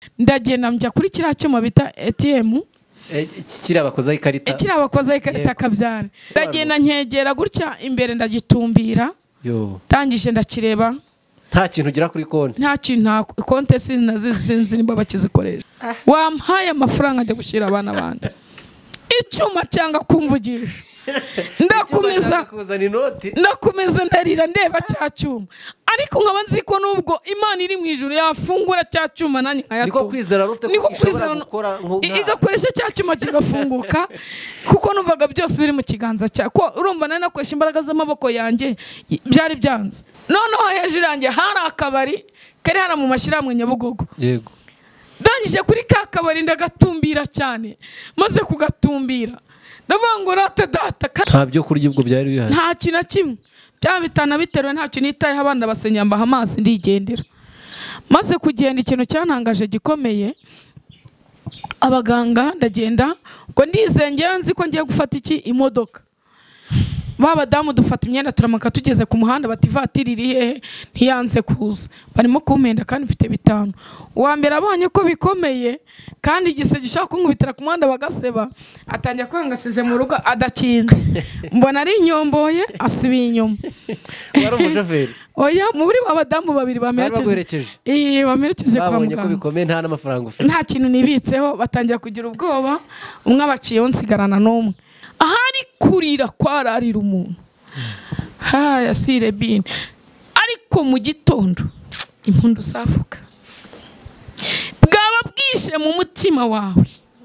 ndagenda njya kuri kiriya cyuma bita ATM kirabakoza ikarita kabyane ndagenda nkegera gutya imbere ndagitumbira tangije ndakireba nta kintu ugira kuri konti nta kintu nta konti sinzi nimba bakizikoresha wampaye amafaranga ajya gushyira abana bandi icyuma cyangwa kumvugisha ndakomeza ndarira ndeba cya cyuma ariko nkaba nzi ko nubwo Imana iri mu ijuru yafungura cya cyuma nanjye nkayatu niko kwizera rufite ko ishobora gukora igakoresha cya cyuma kigafunguka kuko numvaga byose biri mu kiganza cya ko urumva nari nakoresha imbaraga z'amaboko yanjye byari byanze noneho hejuru yanjye hari akabari kari hara mu mashyirahamwe Nyabugogo yego ndangije kuri ka kabari ndagatumbira cyane maze kugatumbira nabangora data nta byo kurya ubwo byari bihari nta kintu kimwe byabitana biterwe nta kintu nitaye abana basenyamba amazi ndigendera maze kugenda ikintu cyantangaje gikomeye abaganga ndagenda ngo ndizengera nzi ko ngiye gufata iki imodoka babadamu dufata imyenda turamaka tugeze ku muhanda bati Voiture iri hehe ntiyanze kuza barimo kumpenda kandi mfite 5 uwa mbere abonye ko bikomeye kandi igise gishaka kunkubitira ku muhanda bagaseba atangira kwangasize mu rugo adakinze mbona ari inyomboye asibiye inyuma wari umushoferi oya muri abadamu babiri bamerekeje bamerekeje kwa muganga babonye ko bikomeye nta n'amafaranga ufite nta kintu nibitseho batangira kugira ubwoba umwe abaciyeho nsigarana n'umwe ahari kurira kwararira umuntu haya sirebine ariko mu gitondo impundu savuka bwaba bwishe mu mutima wawe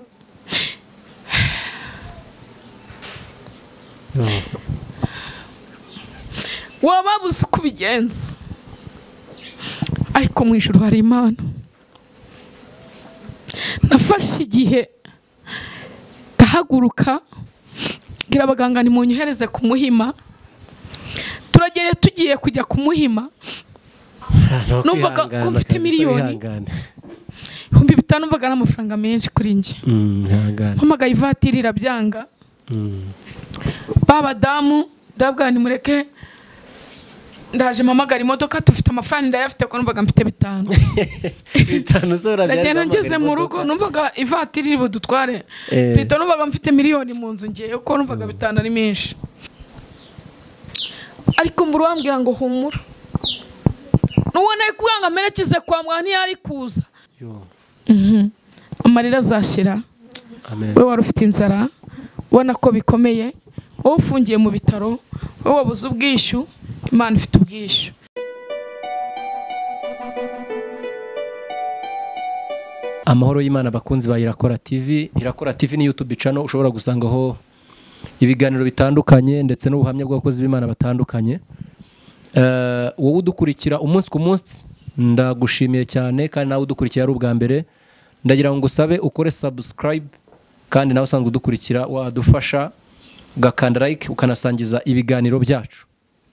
wababuze uko ubigenza ariko mu ijuru hari Imana nafashe igihe ndahaguruka gira abaganga nimunyohereze ku Muhima turagere tugiye kujya ku Muhima numvaga ko mfite miliyoni 5,000 numvaga n'amafaranga menshi kuri nje mpamagaye Voiture irabyanga babadamu ndabwa ni mureke ndaje mpamagara imodoka tufite amafaranga ndayafite ko numvaga mfite 5 zora byari ngeze mu rugo numvaga Voiture iri budutware bito numvaga mfite miliyoni mu nzu ngiye ko numvaga 5 ari menshi ariko mburu wambwira ngo humura nubona ikuganga merekeze kwa mwana yari kuza amarira azashira we wari ufite inzara ubona ko bikomeye wowe ufungiye mu bitaro wowe wabuze ubwishyu Imana ifite ubwishyu amahoro y'Imana bakunzi ba Irakora TV ni YouTube channel ushobora gusangaho ibiganiro bitandukanye ndetse n'ubuhamya bw'abakozi b'Imana batandukanye wowe udukurikira umunsi ku munsi ndagushimiye cyane kandi nawe udukurikira ari ubwa mbere ndagira ngo usabe ukore subscribe kandi nawe usanzwe udukurikira wadufasha ugakanda like ukanasangiza ibiganiro byacu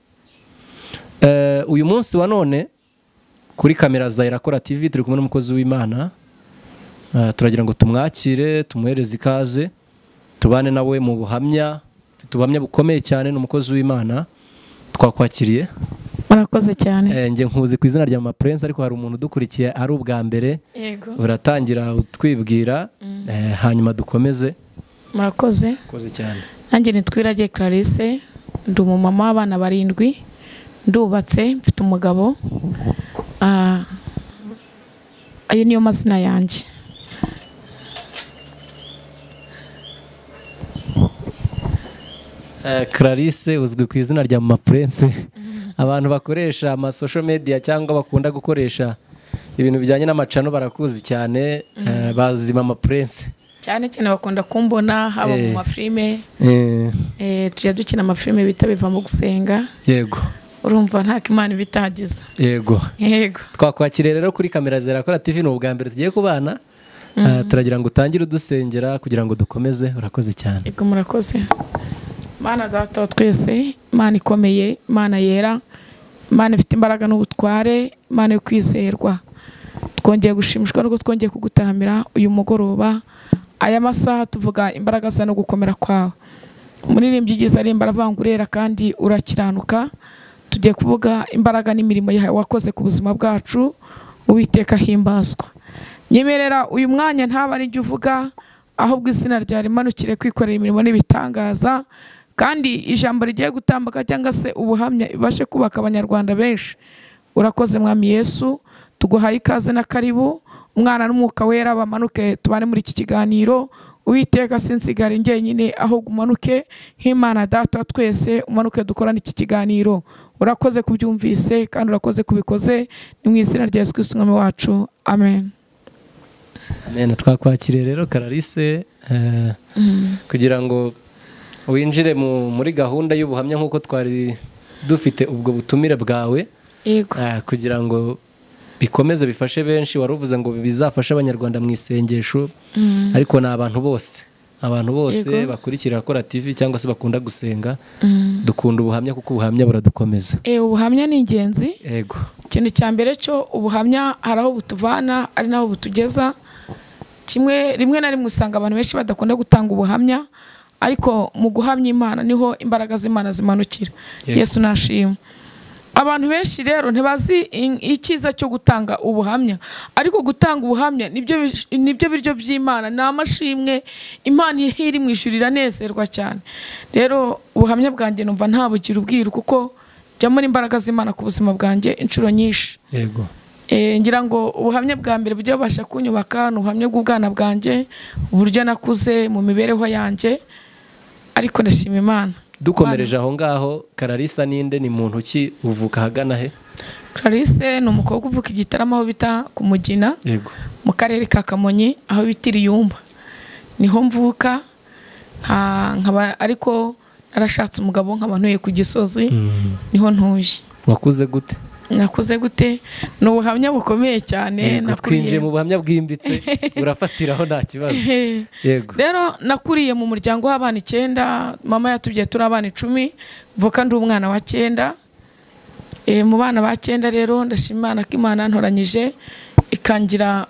uyu munsi wa none kuri kamera za Irakora TV turi kumwe n'umukozi w'Imana turagira ngo tumwakire tumuhereze ikaze tubane nawe mu buhamya tubuhamya bukomeye cyane n'umukozi w'Imana twakwakiriye murakoze cyane nge nkuzi ku izina rya Prince ariko hari umuntu udukurikiye ari ubwa mbere yego uratangira utwibwira hanyuma dukomeze murakoze cyane nanjye nitwirage Clarisse ndi umumama w'abana 7 ndubatse mfite umugabo ayo niyo mazina yanjye Clarisse uzwi ku izina rya Prince abantu bakoresha ama social media cyangwa bakunda gukoresha ibintu bijyanye n'amacano barakuzi cyane bazima Prince cyane bakunda kumbona haba mu mafilme tujya dukina amafilme bita biva mu gusenga yego urumva nta Imana bitagiza yego twakwakiriye rero kuri kamera za Irakora TV ni ubwa mbere tugiye kubana turagira ngo utangire udusengera kugira ngo dukomeze urakoze cyane yego murakoze Mana data twese Imana ikomeye Imana yera Imana ifite imbaraga n'ubutware Imana yo kwizerwa twongeye gushimishwa no twongeye kugutaramira uyu mugoroba aya masaha tuvuga imbaraga za no gukomera kwawe umuririmbyi giza ari imbaravangurera kandi urakiranuka tugiye kuvuga imbaraga n'imirimo yawe wakoze ku buzima bwacu Uwiteka himbazwa nyemerera uyu mwanya ntaba ari jye uvuga ahubwo izina rya rimanukire kwikorera imirimo n'ibitangaza kandi ijambo rigiye gutambuka cyangwa se ubuhamya ibashe kubaka abanyarwanda benshi. Urakoze mwami Yesu, tuguhaye ikaze na karibu. Umwana n'umwuka wera bamanuke tubane muri iki kiganiro. Uwiteka sinsigare njyenyine ahubwo umanuke nk'Imana Data twese, umanuke dukorane iki kiganiro. Urakoze kubyumvise kandi urakoze kubikoze, ni mu izina rya Yesu Kristo umwami wacu, amen. Amen. Twakwakiriye rero Clarisse kugira ngo winjire muri gahunda y'ubuhamya nk'uko twari dufite ubwo butumire bwawe. Yego. Kugira ngo bikomeze bifashe benshi. Wari uvuze ngo bizafashe abanyarwanda mu isengesho, ariko ni abantu bose bakurikira Kora TV cyangwa se bakunda gusenga. Dukunda ubuhamya kuko ubuhamya buradukomeza. Ubuhamya ni ingenzi. Yego. Ikintu cya mbere cyo ubuhamya hari aho butuvana ari naho butugeza. Rimwe na rimwe usanga abantu benshi badakunda gutanga ubuhamya, ariko mu guhamya Imana niho imbaraga z'Imana zimanukira. Yesu nashimwe. Abantu benshi rero ntibazi icyiza cyo gutanga ubuhamya, ariko gutanga ubuhamya nibyo biryo by'Imana, ni amashimwe Imana iri mu ijuru iranezerwa cyane. Rero ubuhamya bwanjye numva ntabugira ubwiru kuko jyamo imbaraga z'Imana ku buzima bwanjye inshuro nyinshi. Yego. Ngira ngo ubuhamya bwa mbere bujye bubasha kunyubaka ni ubuhamya bw'ubwana bwanjye, uburyo nakuze mu mibereho yanjye, ariko ndashima Imana. Dukomereje aho ngaho, Clarisse ninde, ni muntu ki, uvuka hagana he? Clarisse ni umukobwa uvuka Igitarama aho bita ku Mugina. Yego. Mu karere ka Kamonyi aho bita Iyumba, niho mvuka. Ariko narashatse umugabo nkaba ntuye ku Gisozi, niho ntuye. Wakuze gute? Nakuze gute? Ni ubuhamya bukomeye cyane. Twinjiye mu buhamya bwimbitse, urafatiraho nta kibazo. Yego. Rero nakuriye mu muryango w'abana 9, mama yatubyaye turi abana 10, mvuka ndi umwana wa 9. Mu bana ba 9 rero ndashima Imana ko Imana ntoranyije ikangira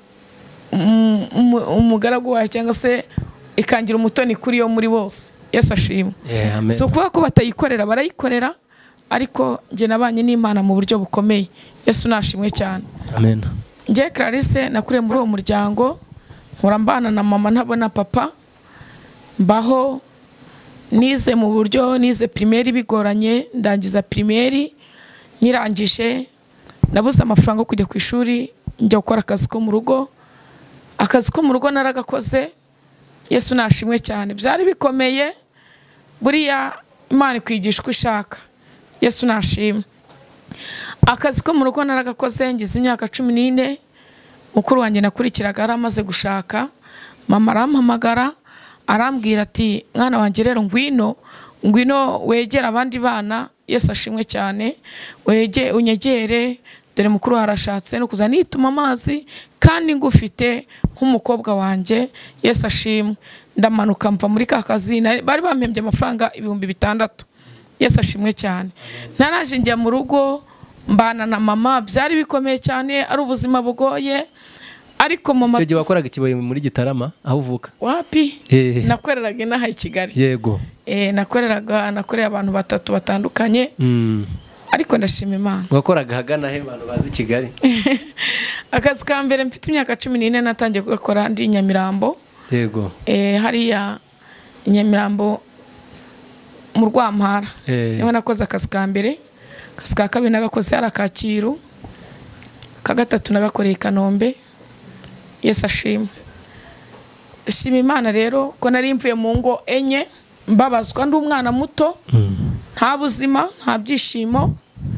umugaragu wayo cyangwa se ikangira umutoni kuri yo muri bose. Yesu ashimwe. So kuba ko batayikorera barayikorera, ariko nge nabanye n'Imana mu buryo bukomeye. Yesu nashimwe cyane. Amen. Nge Clarisse nakuriye muri uwo muryango, nkura na mama ntabona papa, mbaho nize mu buryo, nize primaire bigoranye, ndangiza primaire. Nyirangije nabuze amafaranga yo kujya ku ishuri, njya gukora akazi ko mu rugo. Akazi ko mu rugo naragakoze. Yesu nashimwe cyane. Byari bikomeye, buriya Imana ikwigisha uko ishaka. Yesu nashimwe. Akazi ko mu rugo naragakoze ngize imyaka 14. Mukuru wanjye nakurikiraga aramaze gushaka. Mama arampamagara arambwira ati mwana wanjye rero ngwino wegera abandi bana. Yesu ashimwe cyane. Unyegere dore mukuru harashatse no kuza nituma amazi kandi ngufite nk'umukobwa wanjye. Yesu ashimwe. Ndamanuka mva muri ka kazi, bari bampembye amafaranga 6,000. Yesu ashimwe cyane. Naraje njya mu rugo mbana na mama, byari bikomeye cyane, ari ubuzima bugoye, ariko mama. Cyo wakoraga ikiboye muri Gitarama aho uvuka? Wapi? Nakoreraga inaha i Kigali. Yego. Nakoreye abantu 3 batandukanye. Ariko ndashima Imana. Wakoraga hagana he abantu bazi Kigali? Akazi ka mbere mfite imyaka 14 natangiye gukora ndi Nyamirambo. Yego. Hariya Nyamirambo mu Rwampara. Niho nakoze akazi ka mbere. Akazi ka kabiri nagakoze ari Kacyiru. Ka gatatu nagakoreye Kanombe. Yesu ashimwe. Ndashima Imana rero ko nari mvuye mu ngo enye, mbabazwa ndi umwana muto, nta buzima, nta byishimo.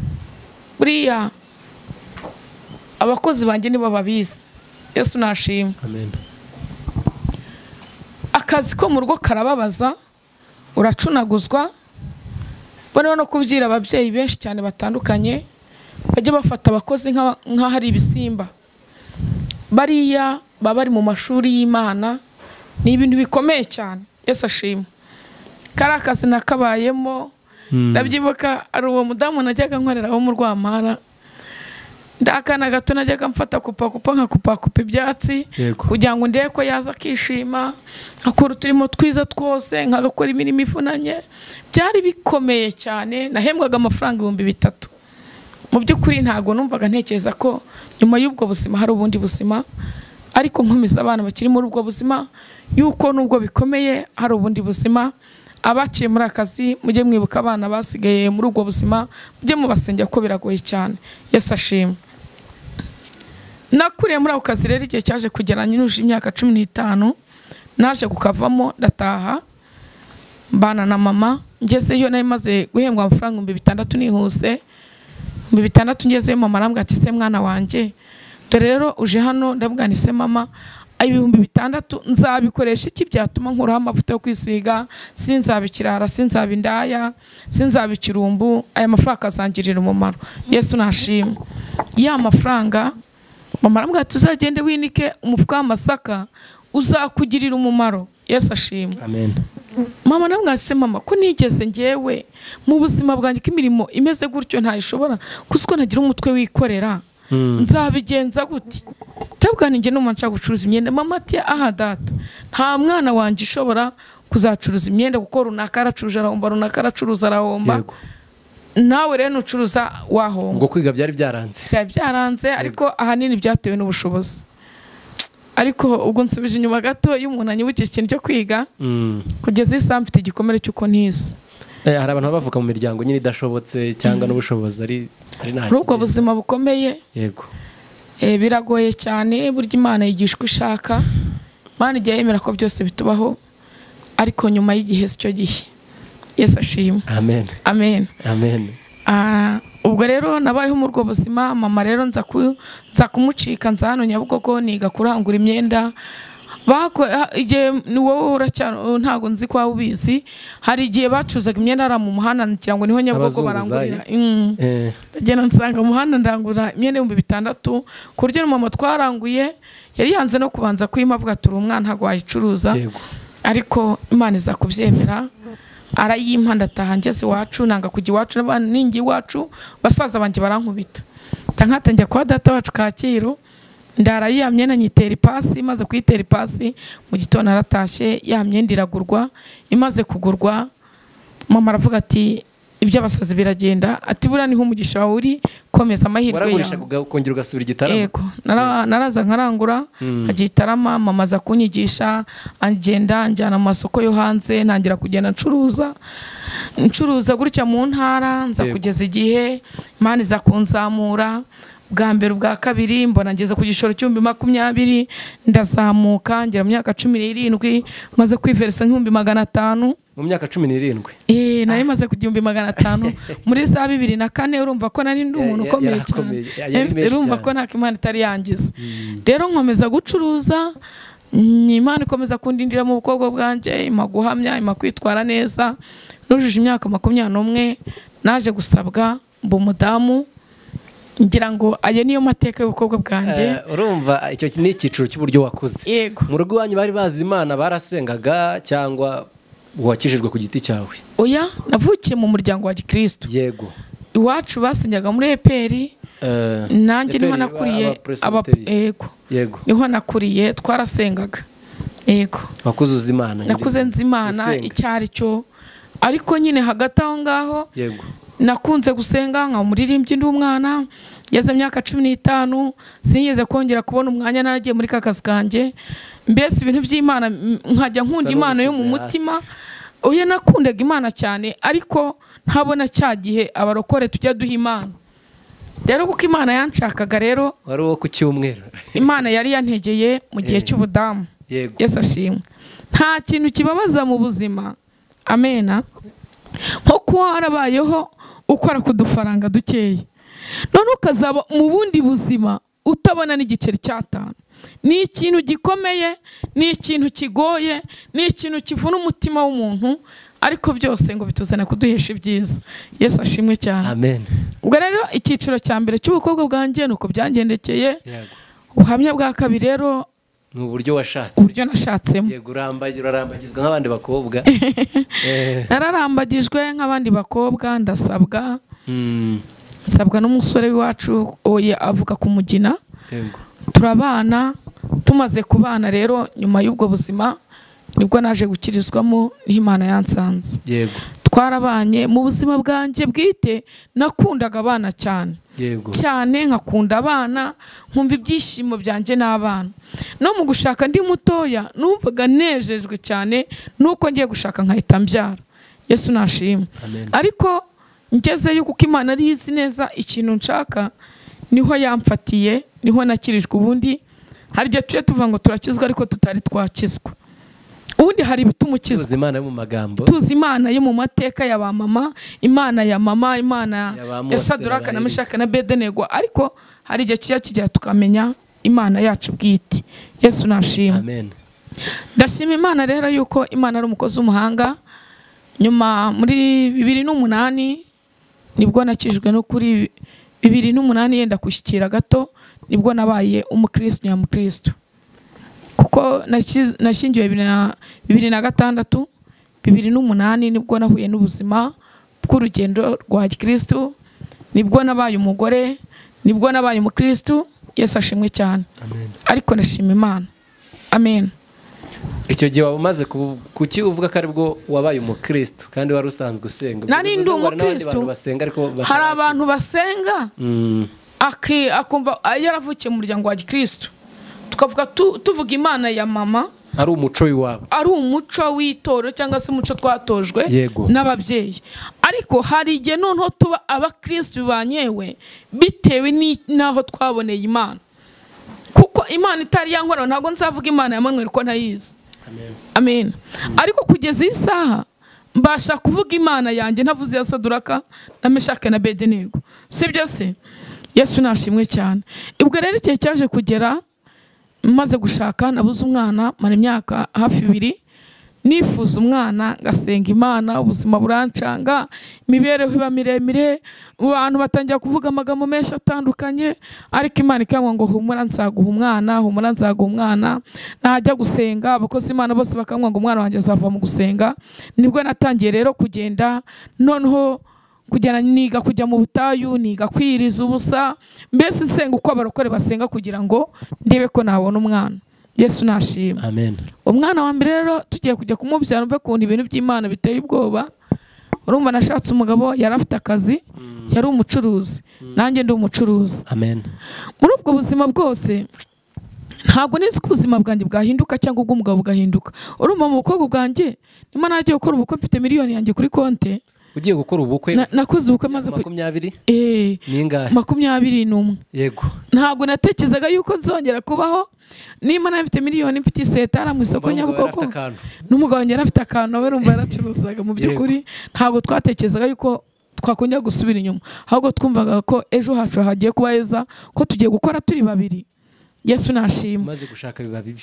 Buriya abakozi banjye nibo babizi. Yesu nashimwe. Amen. Akazi ko mu rugo karababaza, uracunaguzwa. Boneho no kubyira ababyeyi benshi cyane batandukanye bajye bafata abakozi nka hari ibisimba. Bariya baba bari mu mashuri y'Imana, ni ibintu bikomeye cyane. Yesu ashimwe. Kari akazi nakabayemo, ndabyibuka ari uwo mudamu najyaga nkorera wo mu Rwampara. Ndakana gato najyaga mfata kupa ibyatsi kugira ngo ndebe ko yaza kishima, akora turimo twiza twose, nkagakora imirimo ifunanye. Byari bikomeye cyane, nahembwaga amafaranga 3,000. Mu by'ukuri ntago numvaga ntekereza ko nyuma y'ubwo buzima hari ubundi buzima, ariko nkomeza abana bakiri muri ubwo buzima yuko nubwo bikomeye hari ubundi buzima. Abaciye muri akazi mujye mwibuka abana basigaye muri ubwo buzima, mujye mubasengera ko biragoye cyane. Yesu ashimwe. Nakuriye muri ako kazi rero igihe cyaje kugera nyinuje imyaka 15 naje kukavamo ndataha mbana na mama. Ngezeyo nari maze guhembwa amafaranga 6,000 nihuse. 6,000 ngezeyo mama arambwira ati se mwana wanje dore rero uje hano, ndabwira nti se mama 6,000 nzabikoresha iki byatuma nkuraho amavuta yo kwisiga, sinzabikirara, sinzabindaya, sinzabikirumbu, aya mafaranga azangirira umumaro. Yesu nashimwe. Ya mafaranga mama arambwira tuzagende winike umufuka w'amasaka uzakugirira umumaro. Yesu ashimwe. Amen. Mama namwe ase mama ko nigeze ngewe mu buzima bwanjye k'imirimo imeze gutyo ntayishobora kuko nagira umutwe wikorera. Nzabigenza gute? Tabwa ninge no manca gucuruza imyenda. Mama ati aha data nta mwana wanje ishobora kuzacuruza imyenda kuko runaka aracuruje arahomba, runaka aracuruza arahomba. Nawe rero nucuruza wahomba. Ngo kwiga byari byaranze. Byaranze ariko ahanini byatewe n'ubushobozi. Ariko ubwo nsubije inyuma gato y'umuntu anyibukije ikintu cyo kwiga kugeza isa mfite igikomere cyuko ntize. Hari abantu bavuka mu miryango nyine idashobotse cyangwa n'ubushobozi ari nta. Ubwo buzima bukomeye. Yego. Biragoye cyane burya Imana yigishwa ishaka. Imana igiye yemera ko byose bitubaho ariko nyuma y'igihe cyo gihe. Yesu ashimwe. Amen. Amen. Amen. Ubwo rero nabayeho mu rwo buzima. Mama rero nza kumucika nza hano Nyabugogo niga kurangura imyenda. Igihe ni wowe uracyaro ntago nzi kwa ubizi, hari igihe bacuzaga imyenda ara mu muhanda ngira ngo niho Nyabugogo barangurira. Ndagenda nsanga mu muhanda ndangura imyenda 6,000 kuryo mama twaranguye yari yanze no kubanza kwima avuga turi umwana ntago wayicuruza. Ariko Imana iza kubyemera arayimpa ndataha ngeze iwacu nanga kujya iwacu n'abandi ningi iwacu basaza banje barankubita. Tankata njya kwa data wacu Kacyiru ndara ya myenda nyitera ipasi, maze kwitera ipasi mu gitondo aratashye ya myenda iragurwa. Imaze kugurwa mama aravuga ati ibyo abasazi biragenda ati bura niho umugisha wawe uri komeza amahirwe yawe. Waragurisha kongera ugasubira igitaramo. Yego naraza nkarangura agitarama. Mama za kunyigisha agenda njyana mu masoko yo hanze ntangira kugenda ncuruza gutya mu ntara nza kugeza igihe Imana iza kunzamura. Bwa mbere ubwa kabiri mbona ngeze ku gishoro 2020 ndazamuka ngera mu myaka 17 maze kwiveresa 500. Mu myaka 17 nayo maze ku 500 muri za 2004. urumva ko nari ndi umuntu ukomeye cyane. Urumva ko nta Imana itari yangiza. Rero nkomeza gucuruza, Imana ikomeza kundindira mu bukobwa bwanje, imaguhamya, imakwitwara neza. Nujuje imyaka 21 naje gusabwa mbo mudamu. Ngira ngo aye niyo mateka y'ubukobwa bwanje. Urumva icyo ni ikiciro cy'uburyo wakuze. Yego. Mu rugo wanyu bari bazi Imana barasengaga cyangwa wakijijwe ku giti cyawe? Oya navukiye mu muryango wa Gikristo. Yego. Iwacu basenyaga muri EPR. Nanjye niho nakuriye Yego. Niho nakuriye twarasengaga. Yego. Wakuze uzi Imana? Nakuze nzi Imana icyari cyo. Ariko nyine hagati aho ngaho. Yego. Nakunze gusenga nka umuririmbyi ndi umwana ngeze myaka 15 sinigeze kongera kubona umwanya naragiye muri kakazi kanje. Mbese ibintu by'Imana nkajya nkunda Imana yo mu mutima. Oya nakundaga Imana cyane ariko ntabona cyagihe abarokore tujya duha Imana. Rero kuko Imana yanshakaga rero wari wo ku cyumweru. Imana yari yantegeye mu gihe cy'ubudamu. Yesu ashimwe. Nta kintu kibabaza mu buzima. Amena. Nko kuba harabayeho ukora kudufaranga dukeye none ukazaba mu bundi buzima utabona n'igiceri cy'atanu. Ni ikintu gikomeye, ni ikintu kigoye, ni ikintu kivuna umutima w'umuntu, ariko byose ngo bituzana kuduhesha ibyiza. Yesu ashimwe cyane. Amen. Ubwo rero ikiciro cya mbere cy'ubukobwa bwanjye nuko byangendekeye. Ubuhamya bwa kabiri rero mu buryo washatse. Uburyo nashatsemo. Yego urambagizwa nk'abandi bakobwa. Nararambagijwe nk'abandi bakobwa ndasabwa. Nsabwa n'umusore w'iwacu oya avuga ku Mugina. Yego. Turabana tumaze kubana rero nyuma y'ubwo buzima nibwo naje gukirizwamo n'Imana yansanze. Yego. Twarabanye mu buzima bwanjye bwite nakundaga abana cyane. cyane, nkakunda abana, nkumva ibyishimo byanjye n'abana. No mu gushaka ndi mutoya numvaga nejejwe cyane nuko ngiye gushaka nkahita mbyara. Yesu nashimwe. Ariko ngezeyo kuko Imana ari izi neza ikintu nshaka, niho yamfatiye, niho nakirijwe. Ubundi hari igihe tujye tuvuga ngo turakizwa ariko tutari twakizwa. Ubundi hari bitumukizwa. Tuzi Imana yo mu magambo, tuzi Imana yo mu mateka ya ba mama, Imana ya mama, Imana ya Saduraka na Meshaki na Abedenego, ariko hari igihe kigera tukamenya Imana yacu bwite. Yesu nashimwe. Amen. Ndashima Imana rero yuko Imana ari umukozi w'umuhanga. Nyuma muri 2008 nibwo nakijwe, no kuri 2008 yenda kushyikira gato nibwo nabaye umukristo nyamukristo. Kuko nashingiwe 2006, 2008 nibwo nahuye n'ubuzima bw'urugendo rwa Kristo, nibwo nabaye umugore, nibwo nabaye umukristo. Yesu ashimwe cyane. Amen. Ariko nashima Imana. Amen. Icyo gihe wabumaze kuki uvuga ko aribwo wabaye umukristo kandi wari usanzwe usenga? Nari ndi umukristo. Hari abantu basenga akumva yaravukiye mu muryango wa Kristo, tukavuga tuvuga Imana ya mama, ari umuco w'iwabo, ari umuco w'itoro cyangwa se umuco twatojwe n'ababyeyi. Ariko hari igihe noneho tuba abakristo banyewe bitewe n'aho twaboneye Imana. Kuko Imana itari yankora ntabwo nzavuga Imana ya Manuel ko ntayizi. Amen. Ariko kugeza isaha mbasha kuvuga Imana yanjye ntavuze ya Saduraka na Meshaki na Abedenego. Sibyo se? Yesu nashimwe cyane. Ubwo rero igihe cyaje kugera, maze gushaka nabuze umwana, mara imyaka hafi 2, nifuza umwana, ngasenga Imana, ubuzima burancanga, imibereho iba miremire, abantu batangira kuvuga amagambo menshi atandukanye, ariko Imana ikambwira ngo humura nzaguha umwana, humura nzaguha umwana. Najya gusenga, abakozi Imana bose bakambwira ngo umwana wanjye azava mu gusenga. Nibwo natangiye rero kugenda, noneho kugenda niga kujya mu butayu, niga kwiriza ubusa, mbese nsenga uko abarokore basenga kugira ngo ndebe ko nabona umwana. Yesu nashimwe. Amen. Umwana wa mbere rero tugiye kujya kumubyara, mve kuntu ibintu by'Imana biteye ubwoba. Urumva nashatse umugabo yari afite akazi, yari umucuruzi, nanjye ndi umucuruzi. Amen. Muri ubwo buzima bwose ntabwo nzi ko ubuzima bwanjye bwahinduka cyangwa ubw'umugabo bugahinduka. Urumva mu bukobwa bwanjye nyuma nagiye gukora ubukwe mfite miliyoni yanjye kuri konte. Ugiye gukora ubukwe? Nakoze ubukwe maze 20. Ningahe? 21. Yego. Ntabwo natekerezaga yuko nzongera kubaho. Nimba nafite miliyoni mfite isetara mu isoko Nyabugogo. N'umugabo wanjye yarafite akantu, nawe rumva yaracuruzaga. Mu by'ukuri ntabwo twatekerezaga yuko twakongera gusubira inyuma, ahubwo twumvaga ko ejo hacu hagiye kuba heza, ko tugiye gukora turi babiri. Yesu nashima. Maze gushaka biba bibi.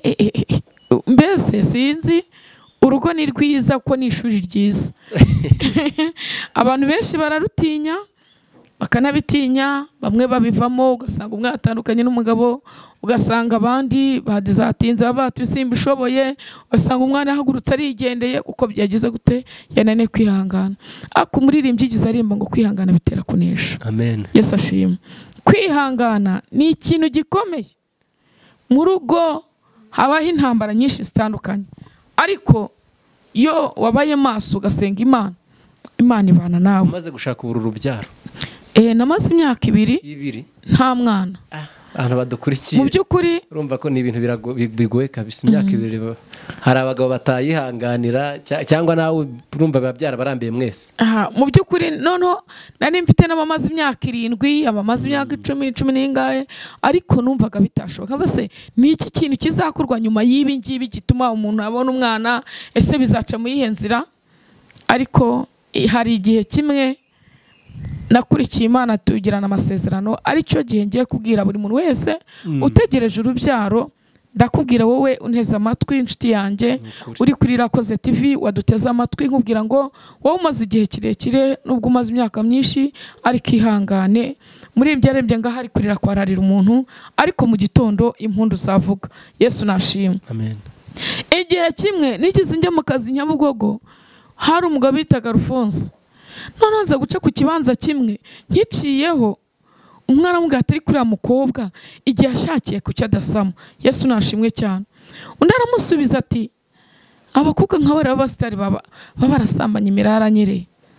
Mbese sinzi, urugo ni rwiza ko ni ishuri ryiza. Abantu benshi bararutinya, bakanabitinya, bamwe babivamo, ugasanga umwe atandukanye n'umugabo, ugasanga abandi badizatinze batusimba ishoboye, ugasanga umwana ahagurutse arigendeye kuko byagize gute yanane kwihangana. Akumuririmbyi gize arimba ngo kwihangana bitera kunesha. Amen. Yesu ashimwe. Kwihangana ni ikintu gikomeye. Mu rugo habaho intambara nyinshi zitandukanye, ariko yo wabaye maso ugasenga Imana, Imana ibana nawe. Umaze gushaka urubyaro? Namaze imyaka 2 nta mwana. Abantu badukurikiye mu by'ukuri urumva ko ni ibintu bigoye kabisa. Imyaka 2 hari abagabo batayihanganira, cyangwa nawe urumva babyara barambiye mwese. Mu by'ukuri noneho nari mfite n'abamaze imyaka 7, abamaze imyaka 10 n'ingahe, ariko numvaga bitashoboka. Base ni iki kintu kizakorwa nyuma y'ibi ngibi gituma umuntu abona umwana? Ese bizaca mu yihenzira? Ariko hari igihe kimwe nakurikiye Imana tugirana amasezerano, ari cyo gihe ngiye kubwira buri muntu wese utegereje urubyaro, ndakubwira wowe unteze amatwi inshuti yanjye uri kuri Irakoze TV waduteze amatwi, nkubwira ngo wowe umaze igihe kirekire nubwo umaze imyaka myinshi, ariko ihangane. Muri ibyarembye ngahari kurira kwararira umuntu, ariko mu gitondo impundu zavuga. Yesu nashimwe. Amen. Igihe kimwe nigize njya mu kazi Nyabugogo, hari umugabo bitaga Rufonse. None nza guca ku kibanza kimwe nkiciyeho, umwana amubwira ati kuri ya mukobwa igihe ashakiye kucya adasama. Yesu nashimwe cyane. Undi aramusubiza ati abakobwa nk'abari b'abasitari baba barasambanye imirara nyire.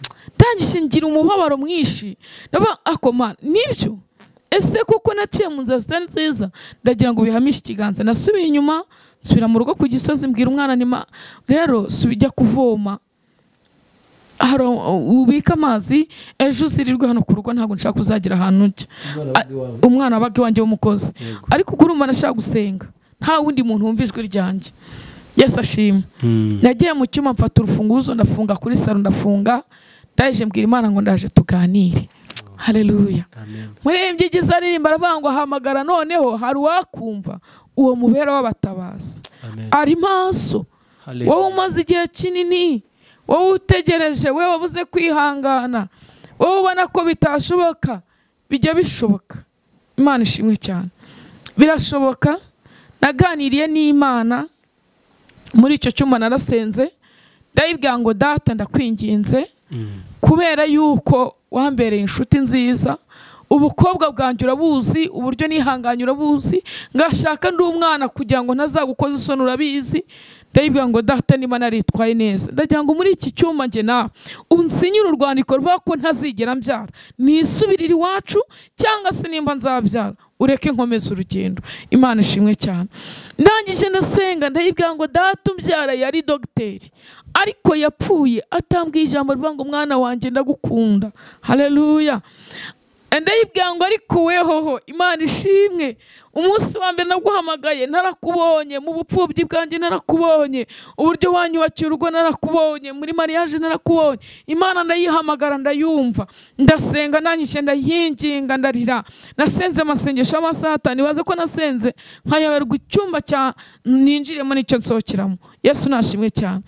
ndangije ngira umubabaro mwinshi ndaba akoma nibyo ese kuko naciye mu nzira zitari nziza ndagira ngo bihamishe ikiganza nasubiye inyuma subira mu rugo ku Gisozi mbwira umwana nima rero subijya kuvoma ubika amazi ejo uzirirwe hano ku rugo ntabwo nshaka kuzagira ahantu njya umwana wabaga iwanjye w'umukozi ariko kuri umwana ashaka gusenga nta wundi muntu wumva ijwi ryanjye Yesu ashimwe nagiye mu cyuma mfata urufunguzo ndafunga kuri saro ndafunga ndaje mbwira Imana ngo ndaje tuganire haleluya murembye igize aririmba aravuga hamagara noneho hari wakumva uwo mubera w'abatabazi ari maso wowe umaze igihe kinini wowe utegereje wowe wabuze kwihangana wowe ubona ko bitashoboka bijya bishoboka Imana ishimwe cyane birashoboka naganiriye n'Imana muri icyo cyuma narasenze ndayibwira ngo data ndakwinginze kubera yuko wambereye inshuti nziza ubukobwa bwanjye urabuzi uburyo nihanganye urabuzi ngashaka ndi umwana kugira ngo ntazagukoza isoni urabizi ndayibwira ngo data niba naritwaye neza ndagira ngo muri iki cyuma nge nawe unsinyire urwandiko ruvuga ko ntazigera mbyara nisubirire iwacu cyangwa se nimba nzabyara ureke nkomeze urugendo Imana ishimwe cyane ndangije ndasenga ndayibwira ngo data umbyara yari dogiteri ariko yapfuye atambwiye ijambo rivuga ngo mwana wanjye ndagukunda haleluya ndayibwira ngo ariko wehoho Imana ishimwe umunsi wa mbere naguhamagaye narakubonye mu bupfubyi bwanjye narakubonye uburyo wanyubakiye urugo narakubonye muri mariage narakubonye Imana ndayihamagara ndayumva ndasenga nanyishe ndayinginga ndarira nasenze amasengesho y'amasaha 5 nibaze ko nasenze nkayoberwa icyumba cya ninjiremo nicyo nsohokeramo Yesu nashimwe cyane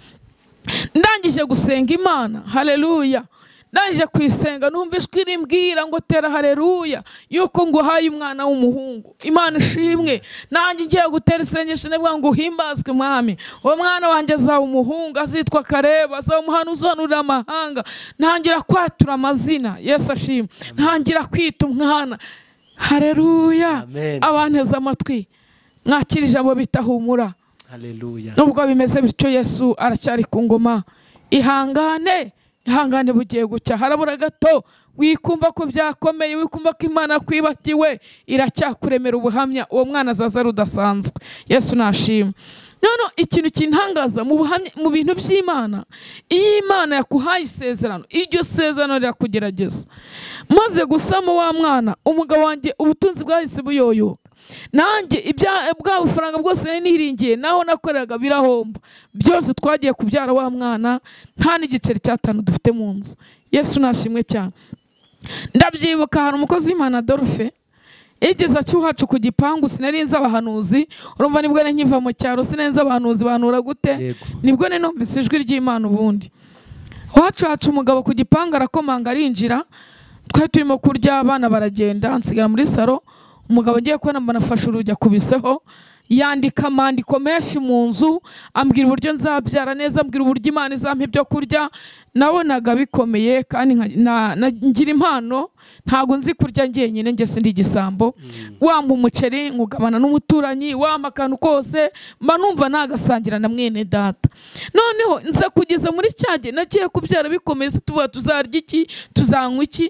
ndangije gusenga Imana haleluya naje kwisenga numva ijwi rimbwira ngo tera haleluya yuko nguhaye umwana w'umuhungu Imana ishimwe nanjye ngiye gutera isengesho nebwa ngo uhimbazwe mwami uwo mwana wanjye azaba umuhungu azitwa Kareba azaba umuhanuzi uhanurira amahanga ntangira kwatura amazina Yesu ashimwe ntangira kwita umwana haleluya abanteze amatwi mwakira ijambo bitahumura haleluya nubwo bimeze bityo Yesu aracyari ku ngoma ihangane bugiye gucya harabura gato wikumva ko byakomeye wikumva ko Imana kwibagiwe iracyakuremera ubuhamya uwo mwana azaza rudasanzwe Yesu nashimwe none ikintu kintangaza mu bintu by'Imana iyo Imana yakuhaye isezerano iryo sezerano rirakugerageza maze gusama wa mwana umugabo wanjye ubutunzi bwahise buyoyoka nanjye bwa bufaranga bwose niringiye naho nakoreraga birahomba byose twagiye kubyara wa mwana nta n'igiceri cya 5 dufite mu nzu Yesu nashimwe cyane ndabyibuka hari umukozi w'Imana Adolphe igeze acuhacu ku gipangu sinarinze abahanuzi urumva nibwo nkiva mu cyaro sinenze abahanuzi banura gute nibwo numvise ijwi ry'Imana ubundi wacu umugabo ku gipangu arakomanga arinjira twari turimo kurya abana baragenda nsigara muri saro umugabo ngiye kubona mbona afashe urujya kubiseho yandika amandiko menshi mu nzu ambwira uburyo nzabyara neza ambwira uburyo Imana izampa ibyo kurya nabonaga bikomeye kandi ngira impano ntago nzi kurya ngenyine nge sindi igisambo wampa umuceri ngugabana n'umuturanyi wampa akantu kose mba numva nagasangira na mwene data noneho nza kugeza muri cyage nagiye kubyara bikomeye tuvuga tuzarya iki tuzanywa iki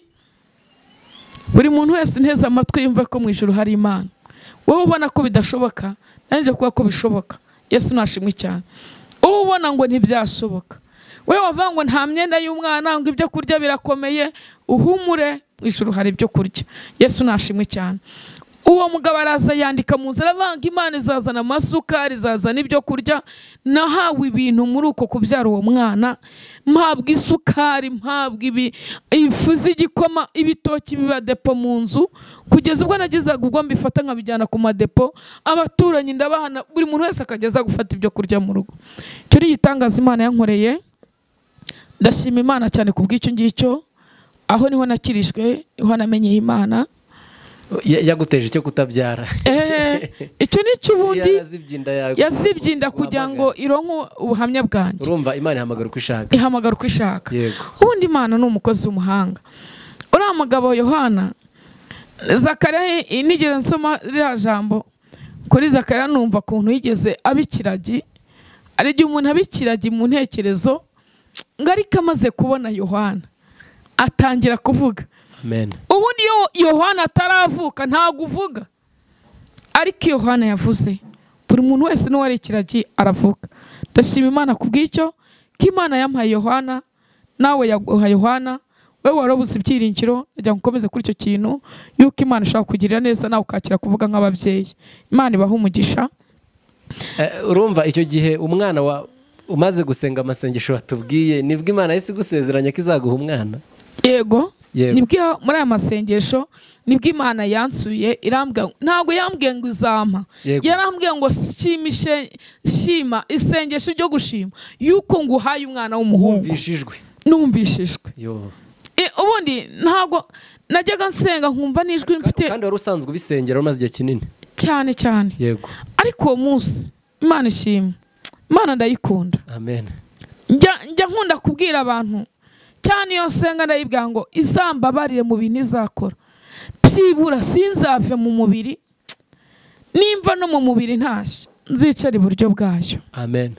buri muntu wese nteze amatwi yumva ko mu ijuru hari Imana wowe ubona ko bidashoboka nanjye kuba ko bishoboka Yesu nashimwe cyane wowe ubona ngo ntibyashoboka wowe wavuga ngo nta myenda y'umwana ngo ibyo kurya birakomeye uhumure mu ijuru hari ibyo kurya Yesu nashimwe cyane uwo mugabo araza yandika mu nzira avanga Imana izazana amasukari izazana ibyo kurya nahawe ibintu muri uko kubyara uwo mwana mpabwa isukari mpabwa ifu z'igikoma ibitoki biba depo mu nzu kugeza ubwo nagizaga ubwo mbifata nkabijyana ku madepo abaturanyi ndabahana buri muntu wese akageza gufata ibyo kurya mu rugo icyo ni igitangaza Imana yankoreye ndashima Imana cyane kubw'icyo ngicyo aho niho nakirishwe niho namenyeye Imana yaguteje cyo kutabyara icyo ni cy'ubundi yazibyinda kugira ngo ironko ubuhamya bwanjye urumva Imana ihamagara uko ishaka ubundi Imana ni umukozi w'umuhanga uriya mugabo Yohana Zakariya nigeze nsoma rya jambo kuri Zakariya numva kuntu yigeze abikiragi ari gihe umuntu abikiragi mu ntekerezo ngo ariko amaze kubona Yohana atangira kuvuga. Amen. Ubundi Yohana ataravuka ntago uvuga, ariko Yohana yavuze. Buri muntu wese n'uwari ikiragi aravuga. Ndashima Imana kubw'icyo ko Imana yampaye Yohana, nawe yaguha Yohana. Wewe warabuze ibyiringiro, ajya gukomeza kuri icyo kintu yuko Imana ishaka kugirira neza, nawe ukakira kuvuga nk'ababyeyi. Imana ibaha umugisha. Urumva icyo gihe umwana umaze gusenga amasengesho batubwiye, nibwo Imana yahise igusezeranya ko izaguha umwana? Yego. Nibwo muri aya masengesho nibwo Imana yansuye, irambwira ntago yambwiye ngo uzampa, yarambwiye ngo shima isengesho ryo gushima yuko nguhaye umwana w'umuhungu. Numvishijwe. Ubundi ntago najyaga nsenga nkumva n'ijwi mfite, kandi wari usanzwe ubisengera umaze igihe kinini cyane. Yego. Ariko uwo munsi Imana ishima, Imana ndayikunda. Amen. Njya nkunda kubwira abantu cyane iyo nsenga ndayibwira ngo izambabarire mu bintu izakora, byibura sinzave mu mubiri, nimva no mu mubiri ntashye nzicara iburyo bwayo. Amen.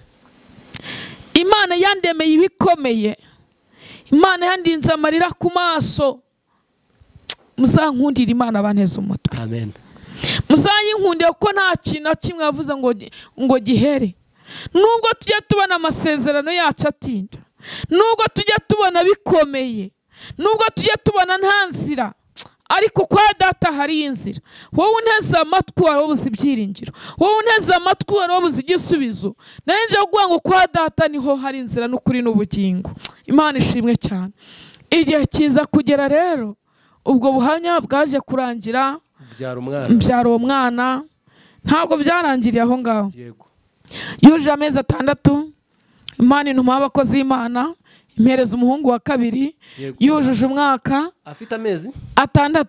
Imana yandemeye ibikomeye, Imana yandinze amarira ku maso. Muzankundira Imana banteze umutwe. Amen. Muzayinkundire ko nta kintu kimwe yavuze ngo gihere. Nubwo tujya tubona amasezerano yacu atinda, nubwo tujya tubona bikomeye, nubwo tujya tubona nta nzira, ariko kwa data hari inzira. Wowe unteze amatwi warabuze ibyiringiro, wowe unteze amatwi warabuze igisubizo, nanjye kuvuga ngo kwa data niho hari inzira n'ukuri n'ubugingo. Imana ishimwe cyane. Igihe kiza kugera rero, ubwo buhamya bwaje kurangira, mbyara uwo mwana. Ntabwo byarangiriye aho ngaho. Yuje amezi 6, Imana intuma abakozi b'Imana impereza umuhungu wa kabiri. Yujuje umwaka afite amezi 6,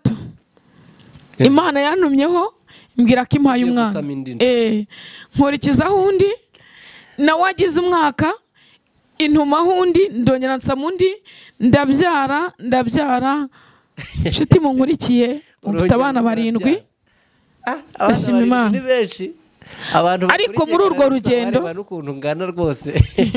Imana yantumyeho imbwira ko impaye umwana. Nkurikizaho undi nawe agize umwaka, intumaho undi, ndongera nsama undi, ndabyara. Inshuti munkurikiye mfite abana 7. Ndashima Imana. Ni benshi abantu, ariko muri urwo rugendo n'ukuntu ngana rwose.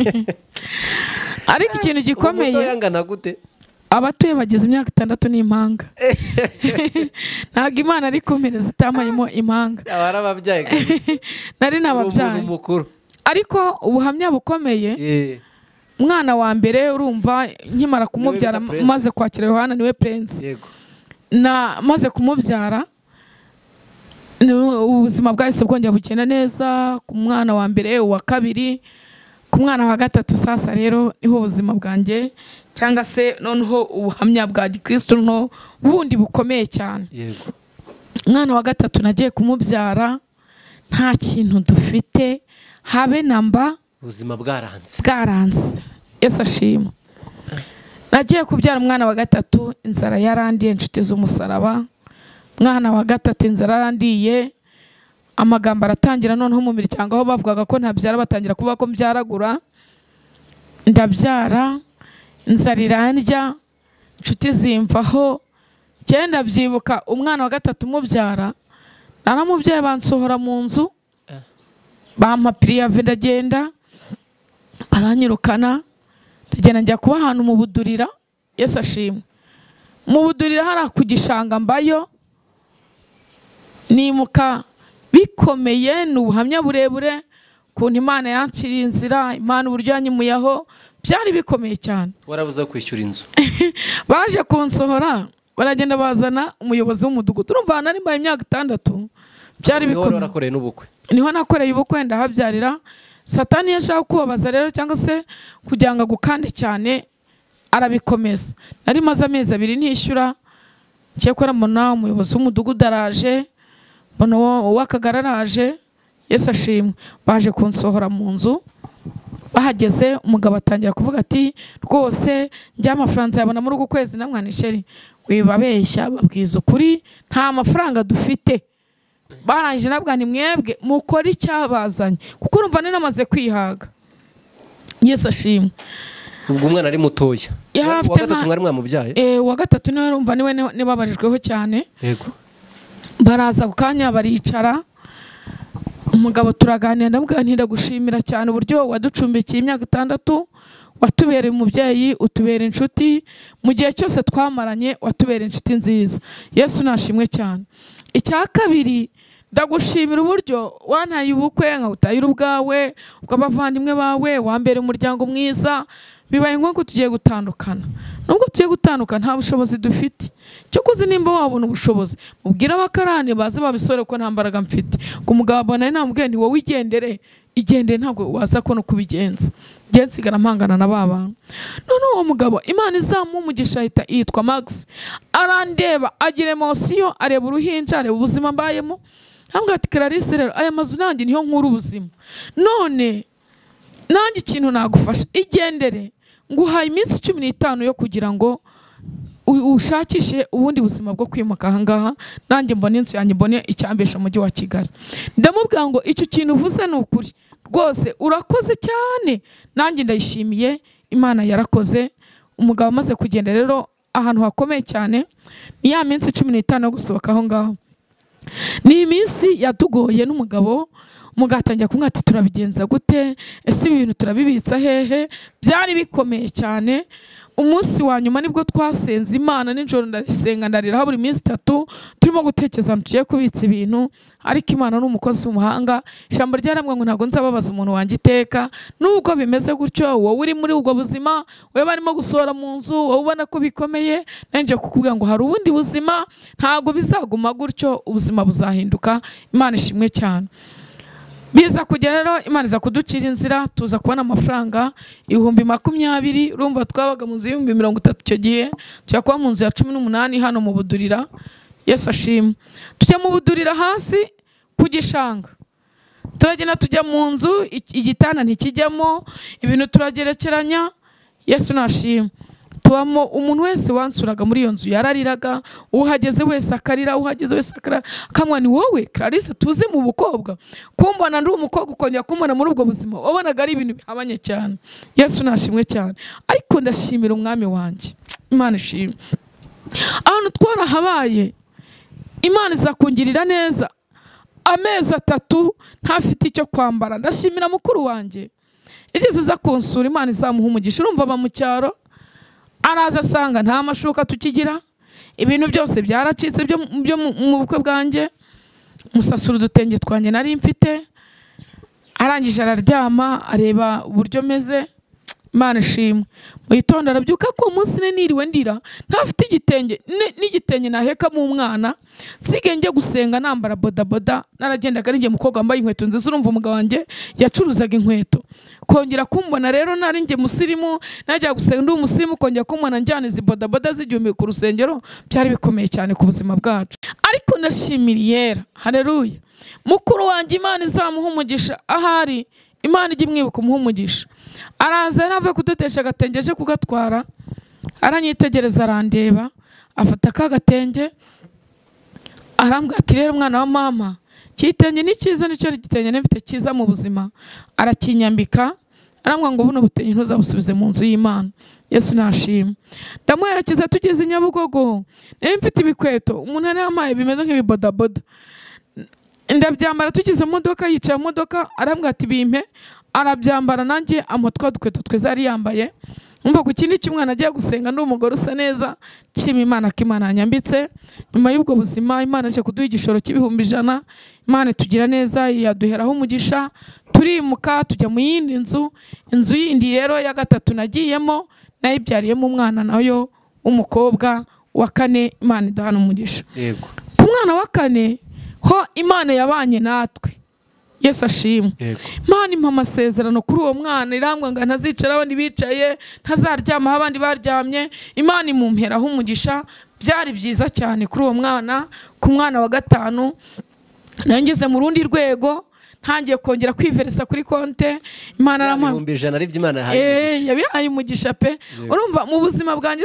Ariko ikintu gikomeye, umuto yangana gute? Abatuye bagize imyaka 6 n'impanga. Ntabwo Imana ari kumpereza itampayemo impanga. Abarababyaye kabisa. Nari nababyaye. Ariko ubuhamya bukomeye, mwana wa mbere urumva nkimara kumubyara, maze kwakira Yohana niwe Prince. Yego. Maze kumubyara, ubuzima bwahise bwongera bugenda neza. Ku mwana wa mbere, uwa kabiri, ku mwana wa gatatu, sasa rero niho ubuzima bwanjye cyangwa se noneho ubuhamya bwa Gikristo no bundi bukomeye cyane. Yego. Mwana wa gatatu nagiye kumubyara, nta kintu dufite habe namba, ubuzima bwaranze. Yesu ashima. Nagiye kubyara umwana wa gatatu, inzara yarandiye, inshuti z'umusaraba. Mwana wa gatatu inzara yarandiye, amagambo aratangira noneho mu miryango aho bavugaga ko ntabyara batangira kuvuga ko mbyaragura. Ndabyara, inzara irandya, inshuti zimvaho. Cyenda byibuka umwana wa gatatu mubyara, naramubyaye bansohora mu nzu, bampa priave, ndagenda baranyirukana, ndagenda njya kuba ahantu mu budurira. Yesu ashimwe. Mu budurira hari ku gishanga mbayo, nimuka bikomeye, n'ubuhamya burebure kuntu Imana yanciriye inzira, Imana uburyo yanyimuyeho, byari bikomeye cyane. Warabuza kwishyura inzu. Baje kunsohora, baragenda bazana umuyobozi w'umudugudu. Urumva nari mbaye imyaka 6, byari bikomeye. Niho nakoreye ubukwe, ndahabyarira. Satani yashaka kubabaza rero, cyangwa se kugira ngo agukande cyane, arabikomeza. Nari maze amezi 2 ntishyura. Cyekora mbona umuyobozi w'umudugudu araje, mbona uw'akagara araje. Yesu ashimwe. Baje kunsohora mu nzu, bahageze umugabo atangira kuvuga ati rwose njya amafaranga yabona muri uku kwezi, namwanisheri wibabeshya, babwiza ukuri nta mafaranga dufite. Barangije nabwa ni mwebwe mukora icyabazanye, kuko urumva namaze kwihaga. Yesu ashimwe. Ubwo umwana ari mutoya. Wa gatatu mwari mwamubyaye? Wa gatatu niwe urumva niwe nibabarijweho cyane. Yego. Baraza ku kanya baricara, umugabo turaganira, ndabwira nti ndagushimira cyane uburyo waducumbikiye imyaka 6, watubereye umubyeyi, utubera inshuti mu gihe cyose twamaranye, watubera inshuti nziza. Yesu nashimwe cyane. Icya kabiri, ndagushimira uburyo wantaye ubukwe nkawutahira ubwawe, ubw'abavandimwe bawe, wambere umuryango mwiza. Bibaye ngombwa tugiye gutandukana. Nubwo tugiye gutandukana nta bushobozi dufite. Cyo kuzi nimba wabona ubushobozi, mubwira abakarani baze babisore ko nta mbaraga mfite. Ku mugabo abona namubwiye nti wowe igendere ntabwo waza ko no kubigenza. Ngiye nsigara mpangana na babana. None uwo mugabo Imana izamumugisha yitwa Max. Arandeba, agira emotion, areba uruhinja, areba ubuzima mbayemo. Hambwa ati Clarisse rero aya mazu nanjye niho nkuru ubuzima. None nanjye ikintu nagufasha, igendere nguhaye iminsi 15 yo kugira ngo ushakishe ubundi buzima bwo kwimuka ahangaha, nanjye mbone inzu yanjye, mbone icyambesha mujyi wa Kigali. Ndamubwira ngo icyo kintu uvuze ni ukuri rwose, urakoze cyane, nanjye ndayishimiye, Imana yarakoze. Umugabo amaze kugenda rero ahantu hakomeye cyane, ni ya minsi 15 yo gusohoka aho ngaho. Ni iminsi yatugoye n'umugabo. Mugatangira kumwati turabigenza gute, ese ibintu turabibitsa hehe. Byari bikomeye cyane. Umunsi wa nyuma nibwo twasenze Imana, nijoro ndasenga ndarira buri minsi 3 turimo gutekereza tugiye kubitsa ibintu. Ariko Imana n'umukozi w'umuhanga, ijambo ryaramwe ngo ntago nzababaza umuntu wanjye iteka. Nubwo bimeze gutyo, wowe uri muri ubwo buzima, wowe barimo gusohora mu nzu, wowe ubona ko bikomeye, nanje kukubwira ngo hari ubundi buzima, ntago bizaguma gutyo, ubuzima buzahinduka. Imana ishimwe cyane. Biza kugera rero Imana iza kuducira inzira, tuza kubona amafaranga 20,000. Urumva twabaga mu nzu 30,000 icyo gihe, tujya kuba mu nzu ya 18 hano mu Budurira. Yesu ashimwe. Tujya mu Budurira hasi ku gishanga. Turagenda tujya mu nzu, igitanda ntikijyamo, ibintu turagerekeranya. Yesu nashimwe. Tuwamo umuntu wese wansuraga muri iyo nzu yarariraga, uhageze wese akarira, uhageze wese akarira. Kamwa ni wowe Clarisse tuzi mu bukobwa, kumbona ndi umukobwa ukongera kumbona muri ubwo buzima, wabonaga ari ibintu bihabanye cyane. Yesu nashimwe cyane. Ariko ndashimira umwami wanjye, Imana ishimwe. Ahantu twarahabaye, Imana izakungirira neza. Amezi 3 ntafite icyo kwambara. Ndashimira mukuru wanjye, igeze za konsura, Imana izamuha umugisha. Urumva ba mu cyaro, araza asanga nta mashuka tukigira, ibintu byose byaracitse byo mu bukwe bwanjye. Musasura udutenge twanjye nari mfite. Arangije araryama, areba uburyo meze. Imana ishimwe. Mu gitondo arabyuka ko umunsi niriwe ndira, ntafite igitenge n'igitenge naheka mu mwana. Sige njye gusenga nambara bodaboda, naragendaga ari ngiye mukobwa wambaye inkweto nziza. Urumva umugabo wanjye yacuruzaga inkweto. Kongera kumbona rero nari ngiye musirimu, najya gusenga ndi umusirimu, kongera kumbona njyana izi bodaboda z'igihumbi ku rusengero, byari bikomeye cyane ku buzima bwacu. Ariko ndashimira, haleluya, mukuru wanjye Imana izamuha umugisha. Ahari Imana ijya imwibuka umuha umugisha. Araza yaravuye kudutesha agatenge aje kugatwara, aranyitegereza, arandeba, afata ka gatenge, arambwira ati rero mwana wa mama, kitenge ni cyiza, nicyo gitenge nifite cyiza mu buzima. Arakinyambika, arambwira ngo buno butenge ntuzabusubize mu nzu y'Imana. Yesu nashimwe. Ndamuherekeza tugeze Nyabugogo, mfite ibikweto, umuntu yari yamaye bimeze nk'ibibodaboda. Ndabyambara tugeze mu modoka, yicaye mu modoka, arambwira ati bimpe. Arabyambara, nanjye amutwa dukweto tweza ari yambaye. Umva ku kindi cy'umwana agiye gusenga, ndi umugore usa neza. Nshima Imana ko Imana yanyambitse. Nyuma y'ubwo buzima Imana aje kuduha igishoro cy'ibihumbi 100. Imana tugira neza, yaduheraho umugisha. Turimuka tujya mu yindi nzu. Inzu yindi rero ya 3 nagiyemo, nayibyariyemo umwana nayo w'umukobwa wa 4. Imana idahana umugisha. Yego. Ku mwana wa 4 ho Imana yabanye natwe. Yesu ashimwe. Imana impa amasezerano kuri uwo mwana, irambwa ngo ntazicara abandi bicaye, ntazaryama abandi baryamye. Imana imumperaho umugisha. Byari byiza cyane kuri uwo mwana. Ku mwana wa 5 nangeze mu rundi rwego, ntangiye kongera kwiveresa kuri konte. Imana aramuha 100 ari by'Imana yahaye. Yabihaye umugisha pe. Urumva mu buzima bwanjye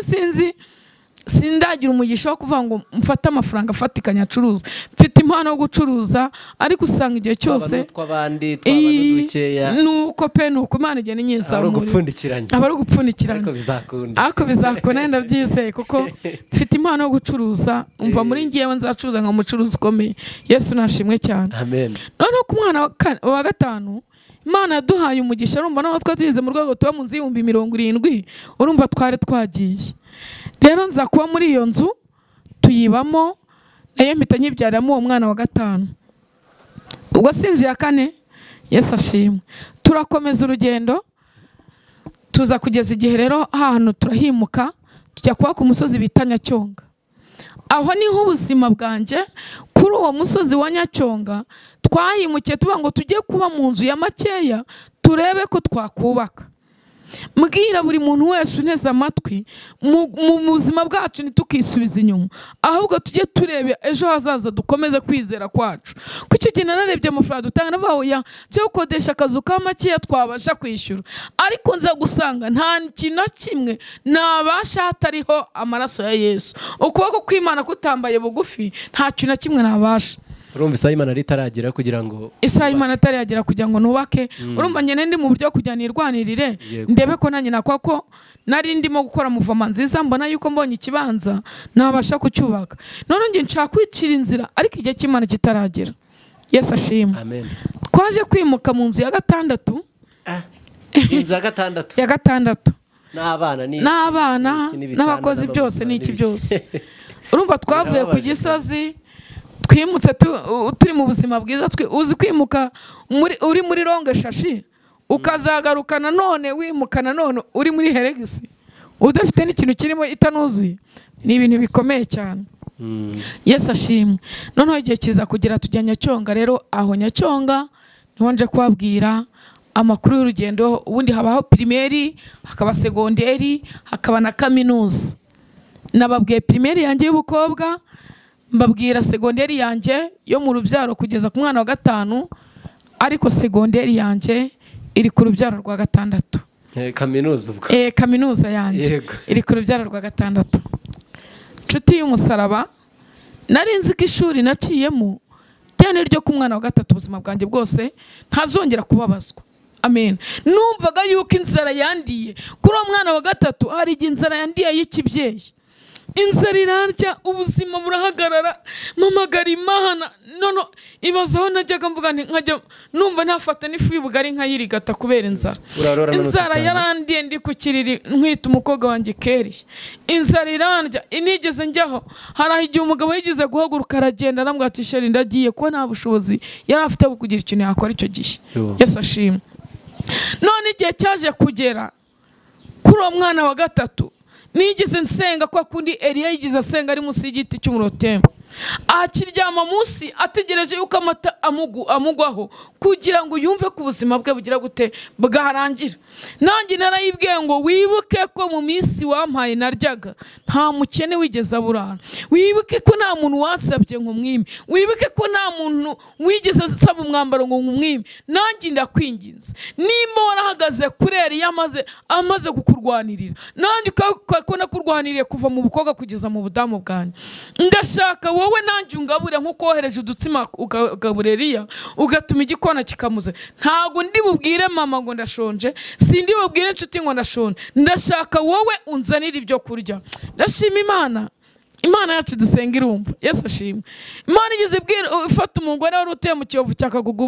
sindagira umugisha wo kuvuga ngo mfata amafaranga afatikanya acuruza. Mfite impano yo gucuruza, ariko usanga igihe cyose twabandi dukeya, nuko pe nuko Imana igena inyiza ari gupfundikiranya, abari gupfundikiranya. Ariko bizakunda ndabyizeye, kuko mfite impano yo gucuruza. Umva muri ngiyewe nzacuruza nka mucuruzi ukomeye. Yesu nashimwe cyane. Amen. Noneho ku mwana wa 5 Imana yaduhaye umugisha urumva naho twatugeze mu rwego tuba mu nzu y'ibihumbi 70 urumva twari twagiye rero nza kuba muri iyo nzu tuyibamo nayo mpita nyibyaramo uwo mwana wa 5 ubwo sinzi ya 4 Yesu ashimwe turakomeza urugendo tuza kugeza igihe rero ahantu turahimuka tujya kuba ku musozi bita Nyacyonga aho niho ubuzima bwanjye kuri uwo musozi wa Nyacyonga twahimukiye tuba ngo tujye kuba mu nzu ya makeya turebe ko twakubaka mbwira buri muntu wese uneze amatwi mu buzima bwacu ntitukisubize inyuma ahubwo tujye turebe ejo hazaza dukomeze kwizera kwacu kuko icyo gihe narebye amafaranga dutanga n'abahoya cyo gukodesha akazu ka makeya twabasha kwishyura ariko nza gusanga nta kintu na kimwe nabasha hatariho amaraso ya Yesu ukuboko kw'Imana kutambaye bugufi nta kintu na kimwe nabasha urumva Cyane ritaragera kugira ngo Cyane ataragera kugira ngo nubake urumva nyene ndi mu buryo kujya nirwanirire ndebe ko nanjye nakwa ko nari ndimo gukora muvoma nziza mbona yuko mbonye ikibanza nabasha kucyubaka none nge nshaka kwicira inzira ariko igihe cy'Imana kitaragera Yesu ashimwe amen twaje kwimuka mu nzu ya 6 inzu ya 6 ya 6 n'abana n'abakozi byose n'iki byose urumva twavuye ku gisozi twimutse turi mu buzima bwiza uzi kwimuka uri muri ronge shashi ukazagaruka nanone wimuka nanone uri muri heregisi udafite n'ikintu kirimo itanuzuye ni ibintu bikomeye cyane Yesu ashimwe noneho igihe kiza kugira tujya Nyacyonga rero aho Nyacyonga niho nje kubabwira amakuru y'urugendo ubundi habaho primaire hakaba segonderi hakaba na kaminuza nababwiye primaire yanjye y'ubukobwa mbabwira segonderi yanjye yo mu rubyaro kugeza ku mwana wa 5 ariko segonderi yanjye iri ku rubyaro rwa 6 kaminuza ubwo kaminuza yanjye iri ku rubyaro rwa 6 nshuti y'umusaraba nari nzi ko ishuri naciyemo cyane ryo ku mwana wa 3 ubuzima bwanjye bwose ntazongera kubabazwa amen numvaga yuko inzara yandiye kuri uwo mwana wa 3 hari igihe inzara yandiye y'ikibyeyi inzara irarya ubuzima burahagarara mpamagara Imana none ibazaho najyaga mvuga nkajya numva ntafata n'ifu y'ubugari nkayirigata kubera inzara yarandiye ndi ku kiriri nkwita umukobwa wanjye Keri inzara irandya inigeze njyaho hari igihe umugabo yigize guhaguruka aragenda aramwatisha ndagiye kuba nta bushobozi yari afite bwo kugira ikintu yakora icyo gihe Yesu ashimwe none igihe cyaje kugera kuri uwo mwana wa 3 nigeze nsenga kwa kundi Eliya yigize asenga ari munsi y'igiti cy'umurotembo akiryama munsi ategereje yuko amata amugwaho kugira ngo yumve ku buzima bwe bugira gute bwarangira nanjye narayibwiye ngo wibuke ko mu minsi wampaye naryaga nta mukene wigeze aburana wibuke ko nta muntu watsabye ngo mwime wibuke ko nta muntu wigeze asaba umwambaro ngo mwime nanjye ndakwinginze nimba warahagaze kuri Eliya amaze kukurwanirira nanjye ko nakurwaniriye kuva mu bukobwa kugeza mu budamu bwanjye ndashaka wowe nanjye ungabure nkuko wohereje udutsima ugabura Eliya ugatuma igikona kikamuze ntago ndi bubwire mama ngo ndashonje sindi bubwire inshuti ngo ndashonje ndashaka wowe unzanira ibyo kurya ndashima Imana yacu dusenga irumva Yesu ashimwe Imana igeze ifata umugore wari utuye mu Kiyovu cya Kagugu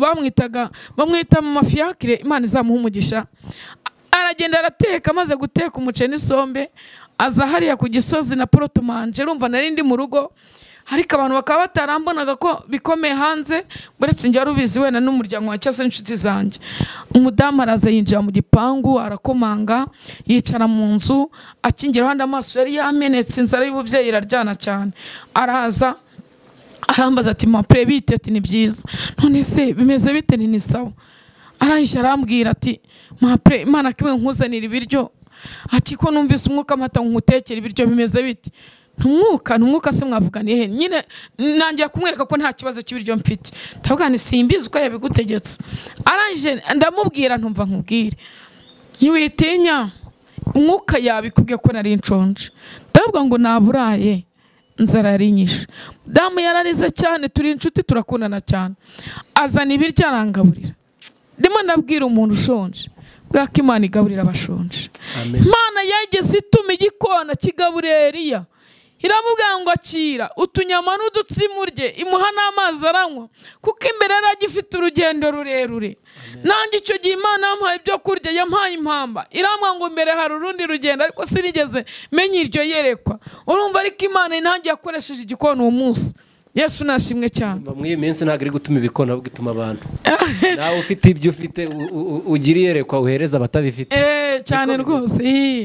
bamwita mu mafiakire Imana izamuha umugisha aragenda arateka amaze guteka umuceri n'isombe aza hariya ku gisozi na porotomanje urumva nari ndi mu rugo ariko abantu bakaba batarambonaga ko bikomeye hanze buretse njye warubizi wena n'umuryango wa cyase n'inshuti zanjye umudamu araza yinjira mu gipangu arakomanga yicara mu nzu akingira handi amaso yari yamenetse inzara y'ububyeyi iraryana cyane araza arambaza ati mapre bite ati ni byiza none se bimeze bite ni sawa arangije arambwira ati mapre Imana kimwe nkuzanira ibiryo ati ko numvise umwuka amata nkutekera ibiryo bimeze bite ntumwuka se mwavuganiye nyine nangiye kumwereka ko nta kibazo cy'ibiryo mfite ndavuga ni simbizi uko yabigutegetse arangije ndamubwira ntumva nkubwire ntiwitinya umwuka yabikubwiye ko nari nshonje ndavuga ngo naburaye inzara yarinyishe damu yararize cyane turi inshuti turakundana cyane azana ibiryo arangaburira ndimo ndabwira umuntu ushonje bwako Imana igaburira abashonje Imana yageze ituma igikona kigaburira Eliya iramubwira ngo akira utunyama n'udutsima urye imuha n'amazi aranywa kuko imbere yari agifite urugendo rurerure nanjye icyo gihe Imana yampaye ibyo kurya, yampaye impamba, irambwa ngo mbere hari urundi rugendo, ariko sinigeze menya iryo yerekwa. Urumva ariko Imana intangiye yakoresheje igikona uwo munsi. Yesu nashimwe cyane. Muri iyi minsi ntabwo iri gutuma ibikona, ahubwo ituma abantu. Nawe ufite ibyo ufite ugira iyerekwa uhereza abatabifite. Cyane rwose.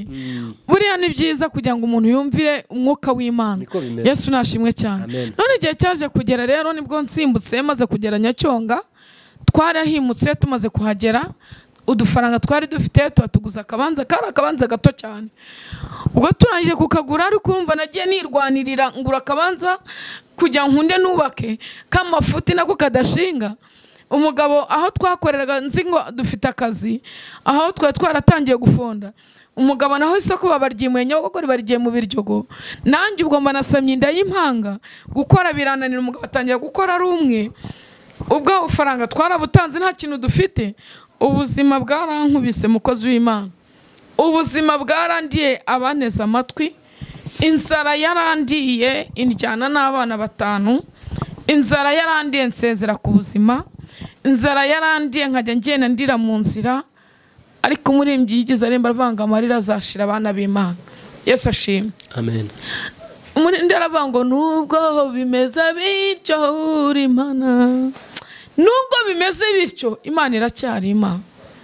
Buriya ni byiza kugira ngo umuntu yumvire umwuka w'Imana. Yesu nashimwe cyane. None igihe cyaje kugera rero nibwo nsimbutse maze kugera Nyacyonga, twarahimutse tumaze kuhagera, udufaranga twari dufite tuguza akabanza, kari akabanza gato cyane. Ubwo turangije kukagura, ariko urumva nagiye nirwanirira ngura akabanza kugira nkunde nubake k'amafuti nako kadashinga. Umugabo aho twakoreraga nzi ngo dufite akazi, aho twaratangiye gufonda, umugabo naho isoko babaryimuye Nyogokore barigiye mu Biryogo, nanjye ubwo mba nasamye inda y'impanga, gukora birananira, umugabo atangiye gukora ari umwe. Ubwo ufaranga twarabutanze nta kintu dufite, ubuzima bwarankubise mukozi w'Imana. Ubuzima bwarandiye abaneza amatwi, inzara yarandiye indyana n'abana 5, inzara yarandiye nsezera ku buzima, inzara yarandiye nkajya ngenda ndira mu nzira, ariko umuririmbyi yigize aremba avanga amarira azashira abana b'Imana. Yesu ashimwe. Amen. Umuririmbyi aravuga ngo nubwo bimeze bityo uri Imana, nubwo bimeze bityo Imana iracyari Imana.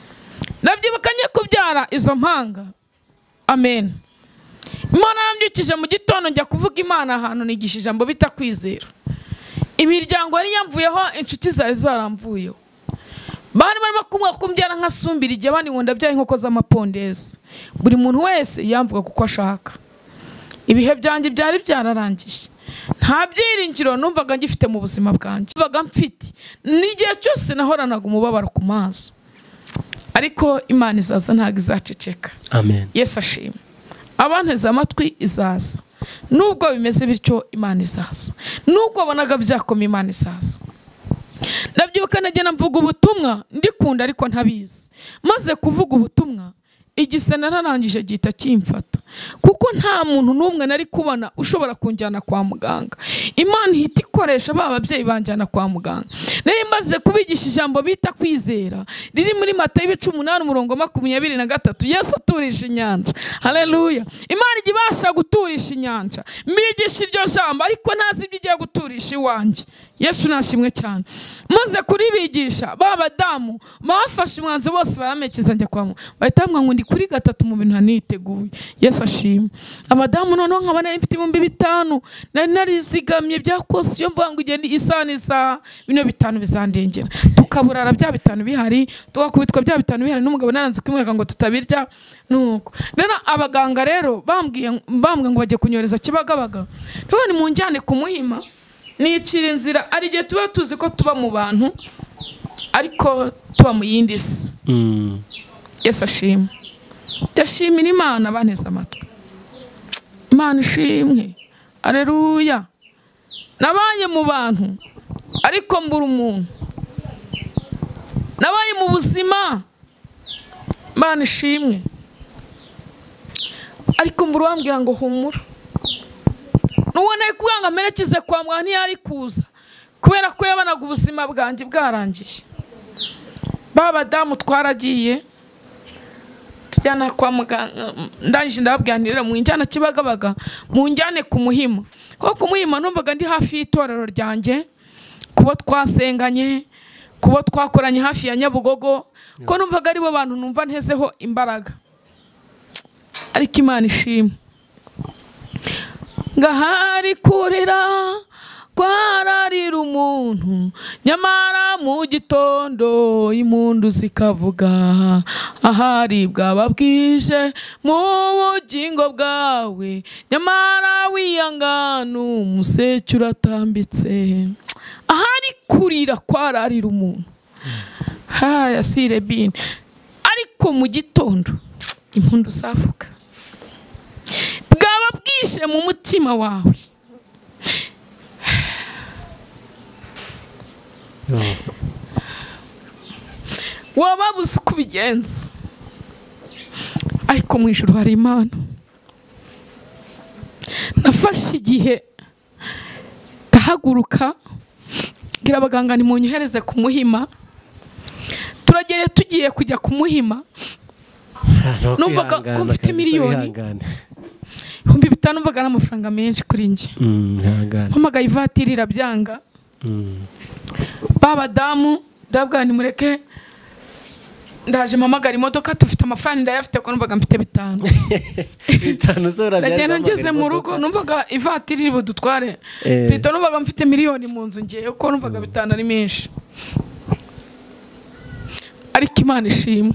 Nabyibukanye kubyara izo mpanga. Amen. Imana yambyukije mu gitondo njya kuvuga Imana ahantu nigishije ijambo bita kwizera. Imiryango yari yamvuyeho, inshuti zari zaramvuyeho. Bari barimo kumbyara nkasumbira igihe bani ngo ndabyaye inkoko z'amapondezi. Buri muntu wese yamvuga kuko ashaka. Ibihe byanjye byari byararangiye. Nta byiringiro numvaga ngifite mu buzima bwanjye. Numvaga mfite n'igihe cyose nahoranaga umubabaro ku maso. Ariko Imana izaza ntabwo izaceceka. Amen. Yesu ashimwe. Abanteze amatwi izaza. Nubwo bimeze bityo Imana izaza. Nubwo abonaga byakoma Imana izaza. Ndabyuka nagenda mvuga ubutumwa ndikunda ariko ntabizi. Maze kuvuga ubutumwa igise nararangije gihita kimfata, kuko nta muntu n'umwe nari kubona ushobora kunjyana kwa muganga. Imana ihita ikoresha ababyeyi banjyana kwa muganga. Nayo maze kubigisha ijambo bita kwizera riri muri Matayo 8:23, Yesu aturisha inyanja. Haleluya. Imana igibasha guturisha inyanja. Migisha iryo jambo ariko ntazi ibyo igiye guturisha iwanjye. Yesu nashimwe cyane. Maze kuribigisha babadamu bafashe umwanzo bose baramekeza njya kwa muganga. Bahitamwa ngo ndi kuri 3 mu bintu niteguye. Yesu ashimwe. Abadamu noneho nkabana ifite 5,000 nari narizigamye byakose, iyo mvuga ngo igende isa bino 5 bizandengera. Tukaburara bya 5 bihari, tugakubitwa bya 5 bihari, n'umugabo naranze kwimweka ngo tutabirya nuko. Rero abaganga rero bambwiye ngo bajye kunyoreza Kibagabaga. None mu njyane ku Muhima nicira inzira, ari gihe tuba tuzi ko tuba mu bantu ariko tuba mu yindi si. Yesu ashimwe. Ndashimira Imana banteze amatwi. Imana ishimwe. Aleluya. Nabaye mu bantu ariko mbura umuntu. Nabaye mu buzima. Imana ishimwe. Ariko mbura wambwira ngo humura. Nuwone kubanga merekeze kwa mwana ntiyari kuza kubera ko yabanaga ubuzima bwanjye bwarangiye. Babadamu twaragiye tujyana kwa muganga, ndangije ndababwanirira mu njyana Kibagabaga, mu njyane ku Muhima. Kuko ku Muhima numvaga ndi hafi y'itorero ryanjye, kubo twasenganye, kubo twakoranye hafi ya Nyabugogo, ko numvaga aribo bantu numva ntezeho imbaraga. Ariko Imana ishimwe. Ngahari kurira kwararira umuntu, nyamara mu gitondo impundu zikavuga. Ahari bwaba bwije mu bugingo bwawe, nyamara wiyangana umuseke uratambitse. Ahari kurira kwararira umuntu, haya sirebine, ariko mu gitondo impundu zavuga. Bwaba bwishe mu mutima wawe. Wababuze uko ubigenza, ariko mu ijuru hari Imana. Nafashe igihe ndahaguruka ngira abaganga nimunyohereze ku Muhima. turagere tugiye kujya kumuhima numvaga ko mfite miliyoni 5,000 numvaga ari amafaranga menshi kuri njye mpamagaye ivatiri irabyanga babadamu ndabwa ni mureke ndaje mpamagara imodoka tufite amafaranga ndayafite ko numvaga mfite 5 zora byari ngeze mu rugo numvaga ivatiri iri budutware bito numvaga mfite miliyoni mu nzu ngiye ko numvaga 5 ari menshi ariko Imana ishimwe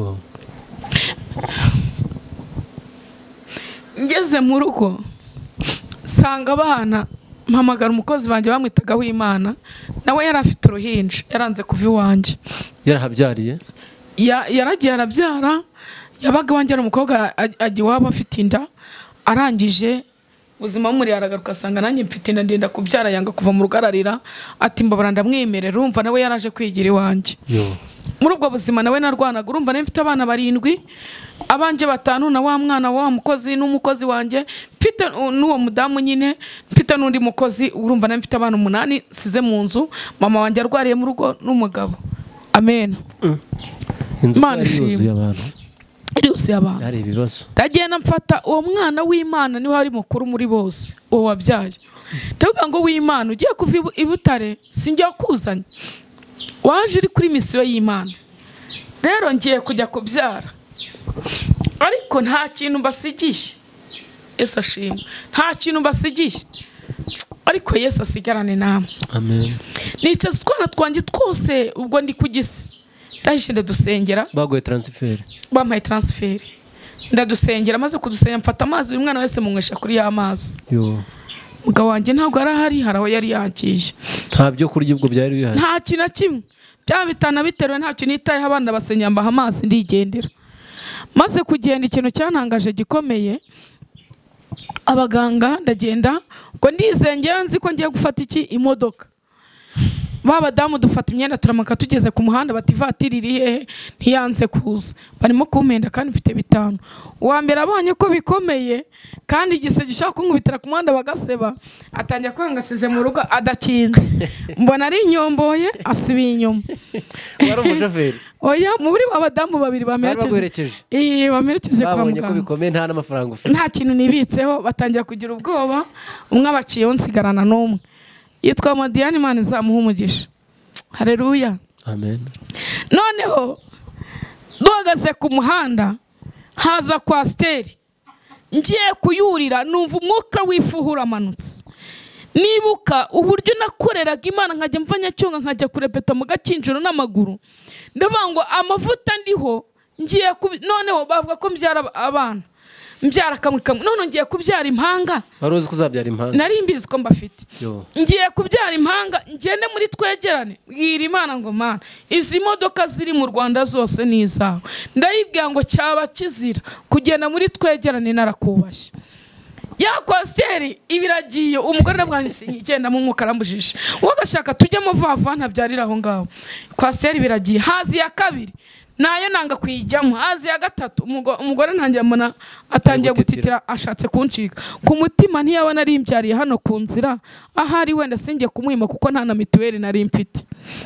ngeze mu rugo sanga abana mpamagara umukozi banje bamwitaga w'Imana nawe yari afite uruhinja yaranze kuva iwanjye yarahabyariye yaragiye arabyara yabaga wanjye ari umukobwa agiye waba afite inda arangije ubuzima muri aragaruka asanga nanjye mfite inda ndenda kubyara yanga kuva mu rugararira ati mbabara ndamwemerera urumva nawe yaraje kwigira iwanjye muri ubwo buzima nawe narwanaga urumva nawe mfite abana 7 abanje 5 na wa mwana wa mukozi n'umukozi wanjye mfite n'uwo mudamu nyine mfite n'undi mukozi urumva nawe mfite abana 8 size mu nzu mama wanjye arwariye mu rugo n'umugabo amen Imana yuzuye abantu yuzuye abantu ari ibibazo ndagenda mfata uwo mwana w'Imana niwe ari mukuru muri bose uwo wabyaye ndavuga ngo w'Imana ugiye kuva ibutare sinjye kuzanya waje uri kuri misiyo y'Imana rero ngiye kujya kubyara ariko nta kintu mbasigiye Yesu ashimwe nta kintu mbasigiye ariko Yesu asigarane namwe amen nicaza twana twanjye twose ubwo ndi kugisi ndahise ndadusengera bagoye transfer bampaye transfer ndadusengera maze kudusenya mfata amazi uyu mwana wese munywesha kuri ya mazi mugabo wanjye ntabwo arahari haraho yari yagiye nta byo kurya ubwo byari bihari nta kintu kimwe bya bitana biteruwe nta kintu nitaye abana basenya mbaha amazi ndigendera maze kugenda ikintu cyantangaje gikomeye abaganga ndagenda ngo ndizengera nzi ko ngiye gufata imodoka babadamu dufata imyenda turamaka tugeze ku muhanda bati Voiture iri hehe ntiyanze kuza barimo kumpenda kandi mfite 5 uwa mbere abonye ko bikomeye kandi igise gishaka kunkubitira ku muhanda bagaseba atangira kwangasize mu rugo adakinze mbona ari inyomboye asibiye inyuma wari umushoferi oya muri babadamu 2 bamerekeje bamerekeje kwa muganga ko bikomeye nta n'amafaranga ufite nta kintu nibitseho batangira kugira ubwoba umwe abaciyeho nsigarana n'umwe yitwa Madiane Imana izamuha umugisha haleluya amen noneho duhagaze ku muhanda haza kwasteri ngiye kuyurira numva umwuka wifuhura amanutse nibuka uburyo nakoreraga Imana nkajya mvanya cyonga nkajya kurepeta mu gakinjiro n'amaguru ndavuga amavuta ndiho ngiye noneho bavuga ko mbyara abana mbyara kamwe none ngiye kubyara impanga waruzi kuzabyara impanga nari mbizi ko mbafite ngiye kubyara impanga ngende muri twegerane bwira Imana ngo Mana izi modoka ziri mu Rwanda zose nizaho ndayibwira ngo cyaba kizira kugenda muri twegerane narakubashye ya kwasteri ibiragiye umugore nabwanyise igenda mu mwuka arambujije wagashaka tujyemo vava ntabyarira aho ngaho kwasteri biragiye hazi ya kabiri nayo nanga kwijyamo hazi ya gatatu umugore ntangiye mbona atangiye gutitira ashatse kuncika ku mutima ntiyabona ari imbyariye hano ku nzira ahari wenda singiye kumuhima kuko nta na mituweli nari mfite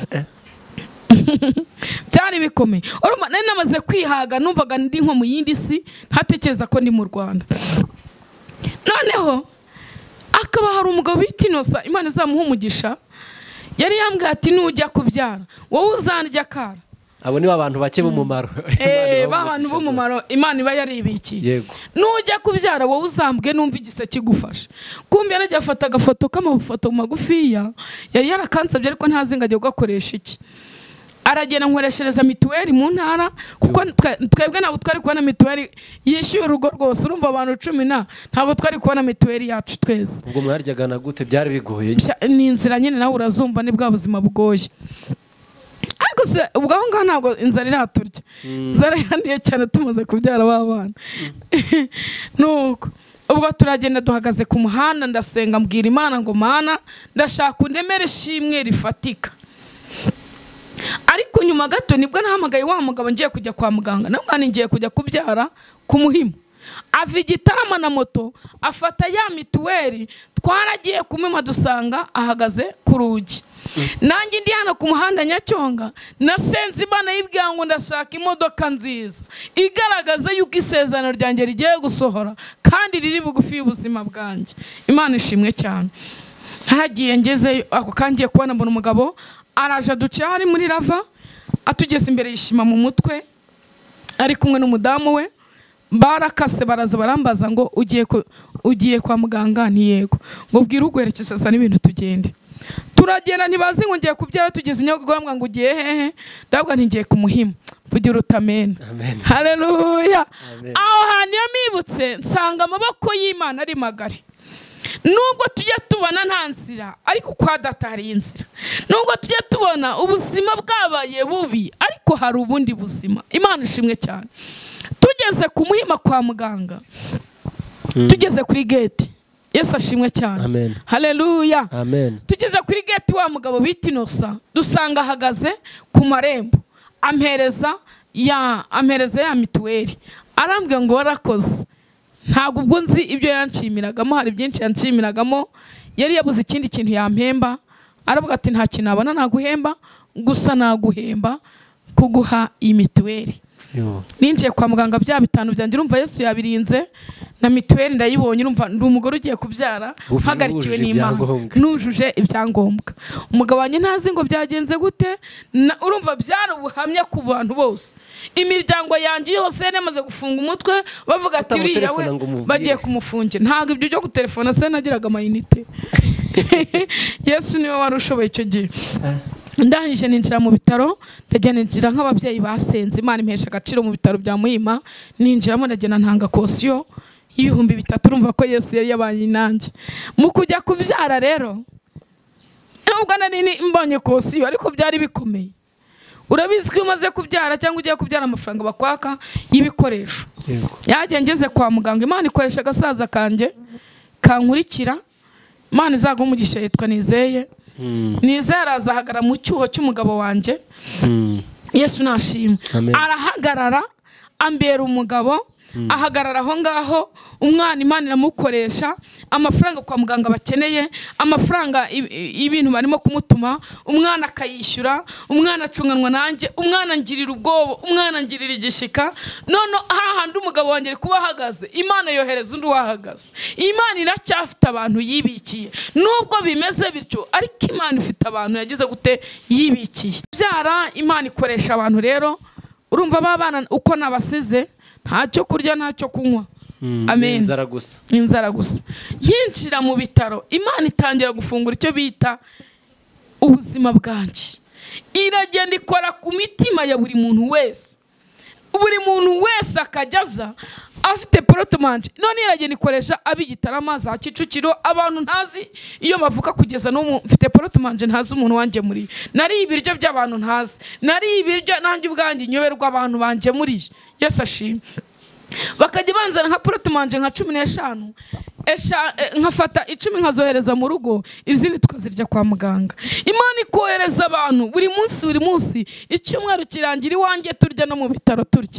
byari bikomeye nari namaze kwihaga numvaga ndi nko mu yindi si ntatekereza ko ndi mu Rwanda noneho akaba hari umugabo bita Inote Imana izamuha umugisha yari yambwiye ati nujya kubyara wowe uzandya kara abo ni abantu bake b'umumaro abantu b'umumaro Imana iba yaribikiye yego nujya kubyara wowe uzambwe numva igise kigufasha kumbe yarajya afata agafoto k'amafoto magufiya yari yarakansabye ariko ntazi ngo ajye gukoresha iki aragenda nkoreshereza mituweli mu ntara kuko twebwe ntabwo twari kubona mituweli yishyuye urugo rwose urumva abantu 10 ntabwo twari kubona mituweli yacu twese ubwo mwaryaga na gute byari bigoye ni inzira nyine nawe urazumva ni bwa buzima bugoye ariko ubwo aho ngaho ntabwo inzara iraturya inzara yandiye cyane tumaze kubyara b'abana nuko ubwo turagenda duhagaze ku muhanda ndasenga mbwira Imana ngo Mana ndashaka undemere ishimwe rifatika nyuma gato nibwo nahamagaye wa mugabo ngiye kujya kwa muganga namwana ngiye kujya kubyara kumuhima ava Igitarama na moto afata ya mituweli twaragiye kumema dusanga ahagaze ku rugi. Nanjye ndi hano ku muhanda Nyacyonga nasenze Imana yibwira ngo ndashaka imodoka nziza igaragaza yuko isezerano ryanjye rigiye gusohora kandi riri bugufi y'ubuzima bwanjye. Imana ishimwe cyane. Haragiye ngeze ako kangiye kubona mbona umugabo araje duce hari muri lava atugeze imbere yishima mu mutwe ari kumwe n'umudamu we barakase baraza barambaza ngo ugiye kwa muganga ntiyego ngo bwira ugwerekeza sa n'ibintu tugende. Turagenda ntibazi ngo ngiye kubyara tugeze Nyagogo ngo ugiye hehe ndabwa ntigiye kumuhima vugira utamena. Haleluya. Aho hantu yamibutse nsanga amaboko y'Imana ari magari. Nubwo tujya tubona nta nzira ariko kwa data hari inzira. Nubwo tujya tubona ubuzima bwabaye bubi ariko hari ubundi buzima. Imana ishimwe cyane. Tugeze kumuhima kwa muganga tugeze kuri gate. Yesu ashimwe cyane. Amen. Haleluya. Amen. Tugeze kuri gate wa mugabo bita Inote dusanga ahagaze ku marembo ampereza ya mituweli arambwira ngo warakoze. Ntabwo ubwo nzi ibyo yanshimiragamo, hari byinshi yanshimiragamo, yari yabuze ikindi kintu yampemba. Aravuga ati nta kintu abona naguhemba gusa naguhemba kuguha iyi mituweli. Ninjiye kwa muganga bya bitanu byanjye urumva Yesu yabirinze na mituweli ndayibonye urumva ndi umugore ugiye kubyara hagarikiwe n'Imana nujuje ibyangombwa. Umugabo wanjye ntazi ngo byagenze gute urumva byari ubuhamya ku bantu bose. Imiryango yanjye yose yamaze gufunga umutwe bavuga ati uriya we bagiye kumufungira. Ntabwo ibyo byo gutelefona se nagiraga amayinite. Yesu niwe wari ushoboye icyo gihe. Ndangije ninjira mu bitaro ndagenda ninjira nk'ababyeyi basenze Imana impesha agaciro mu bitaro bya Muhima. Ninjiramo ndagenda ntanga kosiyo y'ibihumbi 3 urumva ko Yesu yari yabanye nanjye mu kujya kubyara. Rero nubwo nari mbonye kosiyo ariko byari bikomeye. Urabizi ko umaze kubyara cyangwa ugiye kubyara amafaranga bakwaka y'ibikoresho. Yagiye ngeze kwa muganga Imana ikoresha agasaza kanje kankurikira. Imana izaga umugisha yitwa Nizeye. Nizeye arazahagara mu cyuho cy'umugabo wanjye. Yesu nashimwe. Arahagarara ambera umugabo ahagarara aho ngaho umwana Imana iramukoresha amafaranga kwa muganga bakeneye amafaranga ibintu barimo kumutuma umwana akayishyura umwana acunganwa nanjye umwana ngirira ubwobo umwana ngirira igishika none hahandi umugabo wanjye kuba ahagaze Imana yohereza undi wahagaze. Imana iracyafite abantu yibikiye nubwo bimeze bityo ariko Imana ifite abantu yagize gute yibikiye. Byara Imana ikoresha abantu. Rero urumva babana uko nabasize ntacyo kurya ntacyo kunywa. Amen. Inzara gusa. Nkinjira mu bitaro Imana itangira gufungura icyo bita ubuzima bwanjye. Iragenda ikora ku mitima ya buri muntu wese. Buri muntu wese akajyaza afite portomanje. None iragenda ikoresha ab'Igitarama za Kicukiro abantu ntazi iyo bavuka kugeza no mfite portomanje ntazi umuntu wanje muri. Nari ibiryo by'abantu ntazi. Nari ibiryo nanjye ubwanjye nyoberwa abantu banje muri. Yesu ashimwe. Bakajya banzana nka portomanje nka 15 nkafata 10 nkazohereza mu rugo izindi tukazirya kwa muganga. Imana ikohereza abantu buri munsi icyumweru kirangira iwanjye turya no mu bitaro turya.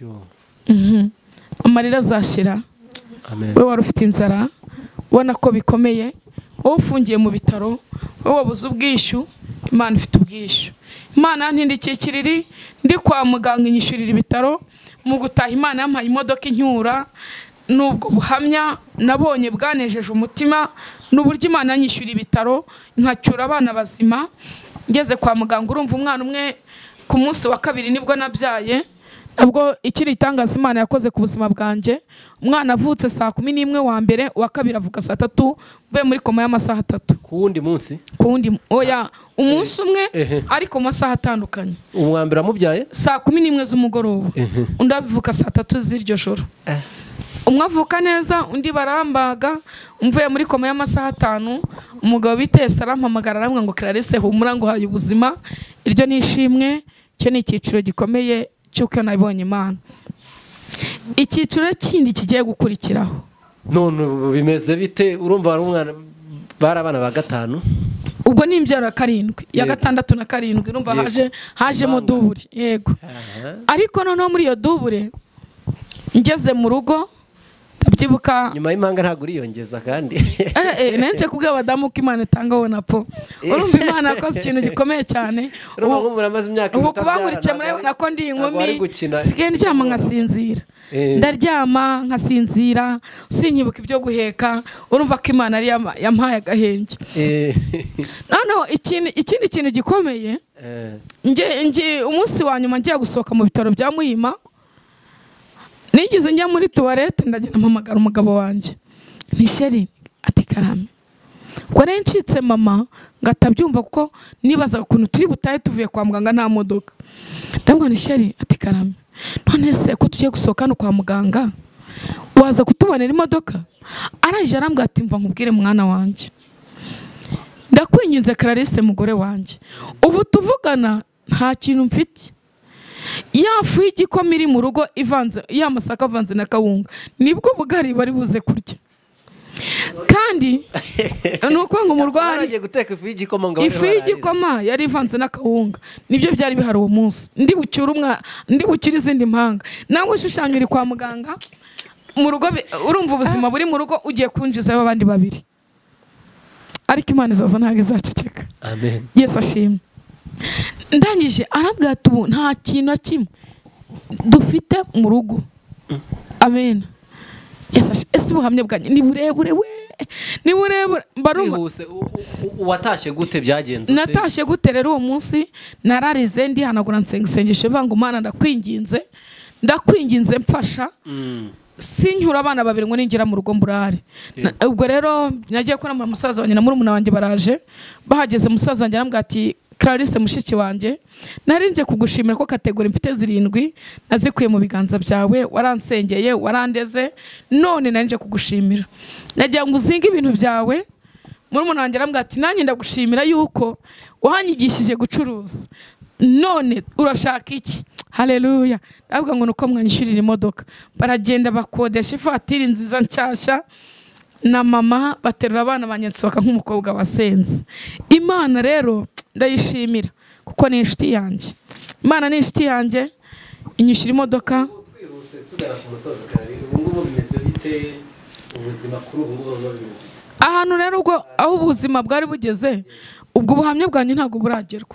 Amarira azashira. Amen. We wari ufite inzara ubona ko bikomeye wowe ufungiye mu bitaro wowe wabuze ubwishyu Imana ifite ubwishyu. Imana ntindikikiriri ndi kwa muganga inyishyurira ibitaro mu gutaha Imana yampaye imodoka incyura. Nubwo buhamya nabonye bwanejeje umutima n'uburyo Imana yanyishyura ibitaro nkacyura abana bazima. Ngeze kwa muganga urumva umwana umwe ku munsi wa 2 nibwo nabyaye. Nabwo ikiri itangaza Imana yakoze ku buzima bwanjye. Umwana avutse saa 11 wa mbere wa 2 avuka saa 3 mvuye muri koma y'amasaha 3. Ku wundi munsi? Ku wundi oya umunsi umwe ariko mu masaha atandukanye. Umwambira mubyaye saa 11 z'umugoroba undi avuka saa 3 z'iryo joro. Umwe avuka neza undi barambaga mvuye muri koma y'amasaha 5 umugabo biteye sarampamagara aramwe ngo Clarisse humura ngo haye ubuzima. Iryo nishimwe cyo ni ikiciro gikomeye cyuko nabonye Imana. Ikiciro kindi kigiye gukurikiraho none bimeze bite? Urumva ari umwana barabana ba 5 ubwo ni imbyaro ya 7 ya 6 na 7 urumva hajemo dubure. Yego. Ariko noneho muri iyo dubure ngeze mu rugo ndabyibuka nyuma y'imanga ntago uriyongeza kandi nanje kubwira abadamu ko Imana itanga wona po urumva Imana yakoze ikintu gikomeye cyane urumva muramaze imyaka ubu kubangurikiye murabona ko ndi inkumi sigaye ndyama nkasinzira ndaryama nkasinzira sinkibuka ibyo guheka urumva ko Imana ari yampaye agahenge noneho ikindi kintu gikomeye nge umunsi wa nyuma ngiye gusohoka mu bitaro bya Muhima nigize njya muri toilette ndagenda mpamagara umugabo wanje nti sheri ati karame ko ncitse mama ngatabyumva kuko nibazaga ukuntu turi butaye tuvuye kwa muganga nta modoka ndabwo ni sheri ati karame none se ko tugiye gusohoka no kwa muganga waza kutubonera imodoka araje arambwa ati mva nkubwire mwana wanje ndakwinginze Clarisse mugore wanje ubu tuvugana nta kintu mfite yafu y'igikoma iri mu rugo ivanze y'amasaka avanze na kawunga nibwo bugari bari buze kurya kandi nuko ngo umurwayi agiye guteka ifu y'igikoma ngo ifu y'igikoma yari ivanze na kawunga nibyo byari bihari uwo munsi ndi bucyura izindi mpanga nawe ushushanya uri kwa muganga mu rugo urumva ubuzima buri mu rugo ugiye kunjizayo abandi babiri ariko Imana izaza ntago izaceceka amen Yesu ashimwe ndangije arabwira ati ubu nta kintu kimwe dufite mu rugo amen ese ubuhamya bwanjye ni burebure we ni burebure barumuse watashye gute byagenze natashye gute rero uwo munsi nararize ndihanagura nsengesho banga Imana ndakwinginze mfasha sinyura abana babiri ngo ningira mu rugo mburare ubwo rero nagiye ko na musaza wanjye na murumuna wanjye baraje bahageze musaza wanjye arambwira ati Clarisse mushiki wanjye narinje kugushimira ko kategori mfite 7 nazikuye mu biganza byawe waransengeye warandeze none narinje kugushimira nagiye ngo uzinga ibintu byawe murumuna wanjye arambwira ati nanjye ndagushimira yuko wahanyigishije gucuruza none urashaka iki haleluya ndavuga ngo nuko mwanyishyurira imodoka baragenda bakodesha ifatiri nziza nshyashya na mama baterura abana banyensoka nk'umukobwa wasenze Imana rero ndayishimira kuko ni inshuti yanjye Imana ni inshuti yanjye inyishyura imodoka twihuse tugana ku musozo kandi ubu bimeze bite ubuzima kuri ubu bimeze ahantu rero ubwo aho ubuzima bwari bugeze ubwo buhamya bwanjye ntabwo buragerwa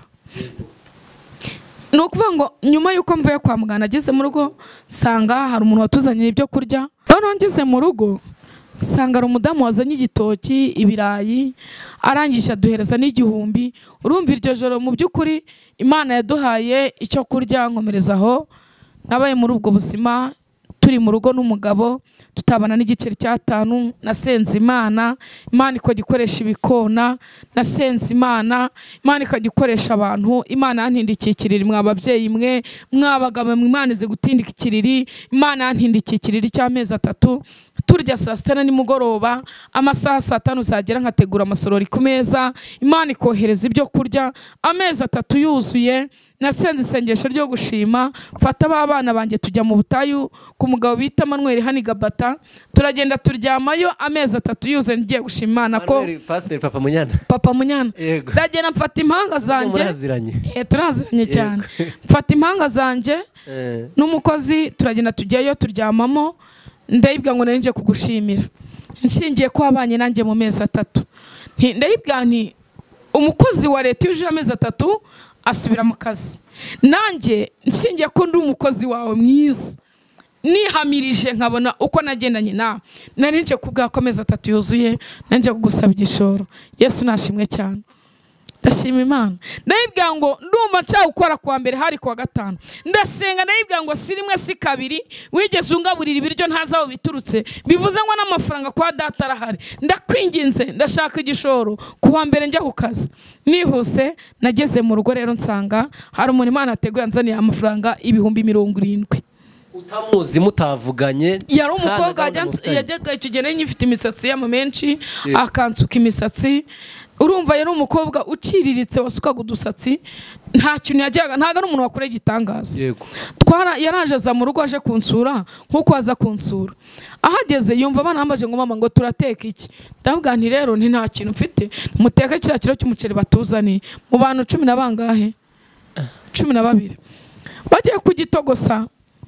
nukuvuga ngo nyuma yuko mvuye kwa muganga ageze mu rugo sanga hari umuntu watuzanira ibyo kurya none ngeze mu rugo sanga ari umudamu wazanye igitoki ibirayi arangisha duhereza n'igihumbi urumva iryo joro mu by'ukuri Imana yaduhaye icyo kurya nkomerezaho nabaye muri ubwo buzima turi mu rugo n'umugabo tutabana n'igiceri cya 5 nasenze Imana ikagikoresha ibikona nasenze Imana ikagikoresha abantu Imana yantindikikirira mwa ababyeyi mwe mwabagabo mwe Imana ize gutindikikirira Imana yantindikikirira cy'amezi 3 turya saa 6 nimugoroba amasaha 5 zagera nkategura amasorori ku meza Imana ikohereza ibyo kurya amezi 3 yuzuye nasenze isengesho ryo gushima mfata abana banjye tujya mu butayu ku mugabo bita Manuel Hanigabata turagenda turyamayo amezi 3 yuzuye ngiye gushima Imana ko Pastor Papa Munyana ndagenda mfata impanga zanjye turaziranye cyane mfata impanga zanjye n'umukozi turagenda tujyayo turyamamo ndayibwa ngo narinje kugushimira nshingiye ko abanye nanjye mu mezi 3 ndayibwa nti umukozi wa leta yuje amezi 3 asubira mu kazi nanjye nshingiye ko ndi umukozi wawe mwiza nihamirije nkabona uko nagendanye nawe narinje kubwakomeza 3 yuzuye nanjye kugusaba igishoro Yesu nashimwe cyane ndashima Imana ndayibwira ngo ndumva nshaka gukora kwa mbere hari kwa 5 ndasenga ndayibwira ngo si rimwe si kabiri wigeze ungaburira ibiryo ntazaho biturutse bivuze ngo n'amafaranga kwa data arahari ndakwinginze ndashaka igishoro kuwa mbere njya gukaza nihuse nageze mu rugo rero nsanga hari umuntu Imana ateguye anzaniye amafaranga 70,000 utamuzi mutavuganye yari umukobwa yajyaga icyo gihe nyifite imisatsi y'ama menshi akansuka imisatsi urumva yari umukobwa uciriritse wasukaga udusatsi nta kintu yajyaga ntago ari umuntu wakore gitangaza yego yaraje aza mu rugo aje kunsura nkuko aza kunsura ahageze yumva abana bambaje ngo mama ngo turateka iki ndavuga nti rero nti nta kintu mfite muteka kira kiro cy'umuceri batuzani mu bantu 10 na bangahe 12 bagiye kugitogosa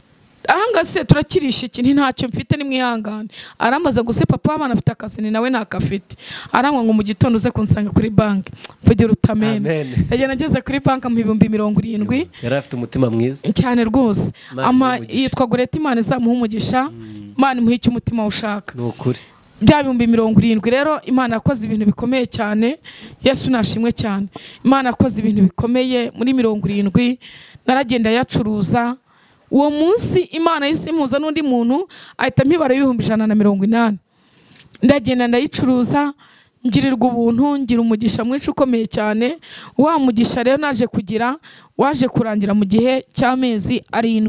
ahangase turakirisha iki ntacyo mfite nimwihangane. Arambaza ngo se papa w'abana afite akazi ni nawe nakafite. Arangwa ngo mu gitondo uze kunsanga kuri banki mvugira utamene. Yagenda ageze kuri banki mu 70. Yari afite umutima mwiza cyane rwose. Yitwa Gureta, Imana izamuha umugisha, Imana imuhe icyo umutima ushaka. Nukuri bya 70 rero Imana yakoze ibintu bikomeye cyane. Yesu nashimwe cyane. Imana yakoze ibintu bikomeye muri 70. Naragenda yacuruza. Uwo munsi Imana yisimuza n'undi muntu ahita mpibara 180. Ndagenda ndayicuruza ngirirwa ubuntu, ngira umugisha mwinshi ukomeye cyane. Wa mugisha rero naje kugira waje kurangira mu gihe cy'amezi 7.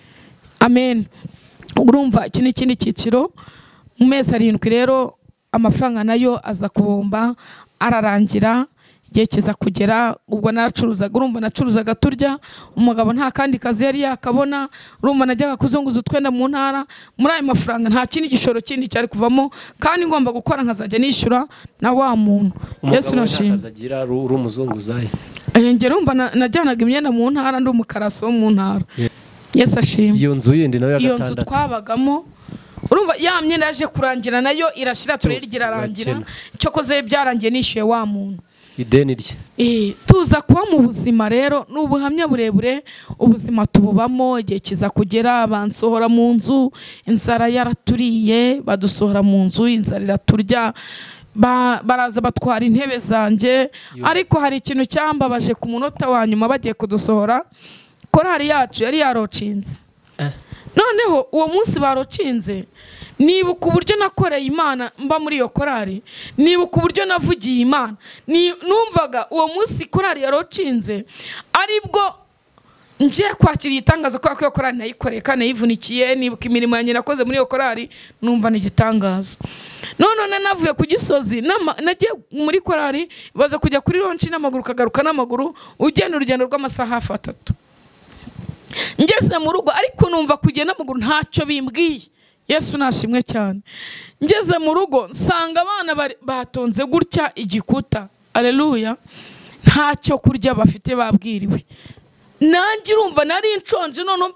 Amen. Urumva iki n'ikindi cyiciro mu mezi 7 rero amafaranga nayo aza kuhomba ararangira. Igihe kiza kugera ubwo naracuruzaga, urumva nacuruzaga turya, umugabo nta kandi kazi yari yakabona, urumva najyaga kuzunguza utwenda mu ntara. Muri ayo mafaranga nta kindi gishoro kindi cyari kuvamo, kandi ngomba gukora nkazajya nishyura na wa muntu. Yesu nashimye. Azagira uri umuzunguzaye. Ngera urumva najyanaga imyenda mu ntara, ndi umukaraso mu ntara. Yesu ashimye. Iyo nzu yindi nayo ya gatandatu. Iyo nzu twabagamo, urumva ya myenda yaje kurangira nayo irashira, turirigira arangira. Cyo koze byarangiye nishyuye wa muntu ideni rye. Tuza kuba mu buzima rero n'ubuhamya burebure. Ubuzima tububamo, igihe kiza kugera bansohora mu nzu, inzara yaraturiye, badusohora mu nzu, inzara iraturya. Baraza batwara intebe zanjye. Ariko hari ikintu cyambabaje ku munota wa nyuma bagiye kudusohora. Korari yacu yari yarocinze. Noneho uwo munsi barocinze, nibuka uburyo nakoreye Imana mba muri iyo korari, nibuka uburyo navugiye Imana. Numvaga uwo munsi korari yarocinze aribwo ngiye kwakira igitangaza ko iyo korari nayikoreye kandi nayivunikiye. Nibuka imirimo yanjye nakoze muri iyo korari, numva ni igitangaza. None navuye ku Gisozi, nagiye muri korari, baza kujya kuri ronchi n'amaguru, kagaruka n'amaguru, ugenda urugendo rw'amasaha 3. Ngeze mu rugo ariko numva kugenda n'amaguru ntacyo bimbwiye. Yesu nashimwe cyane. Ngeze mu rugo nsanga abana batonze gutya igikuta. Alleluya. Ntacyo kurya bafite babwiriwe. Nanjye urumva nari nshonje, none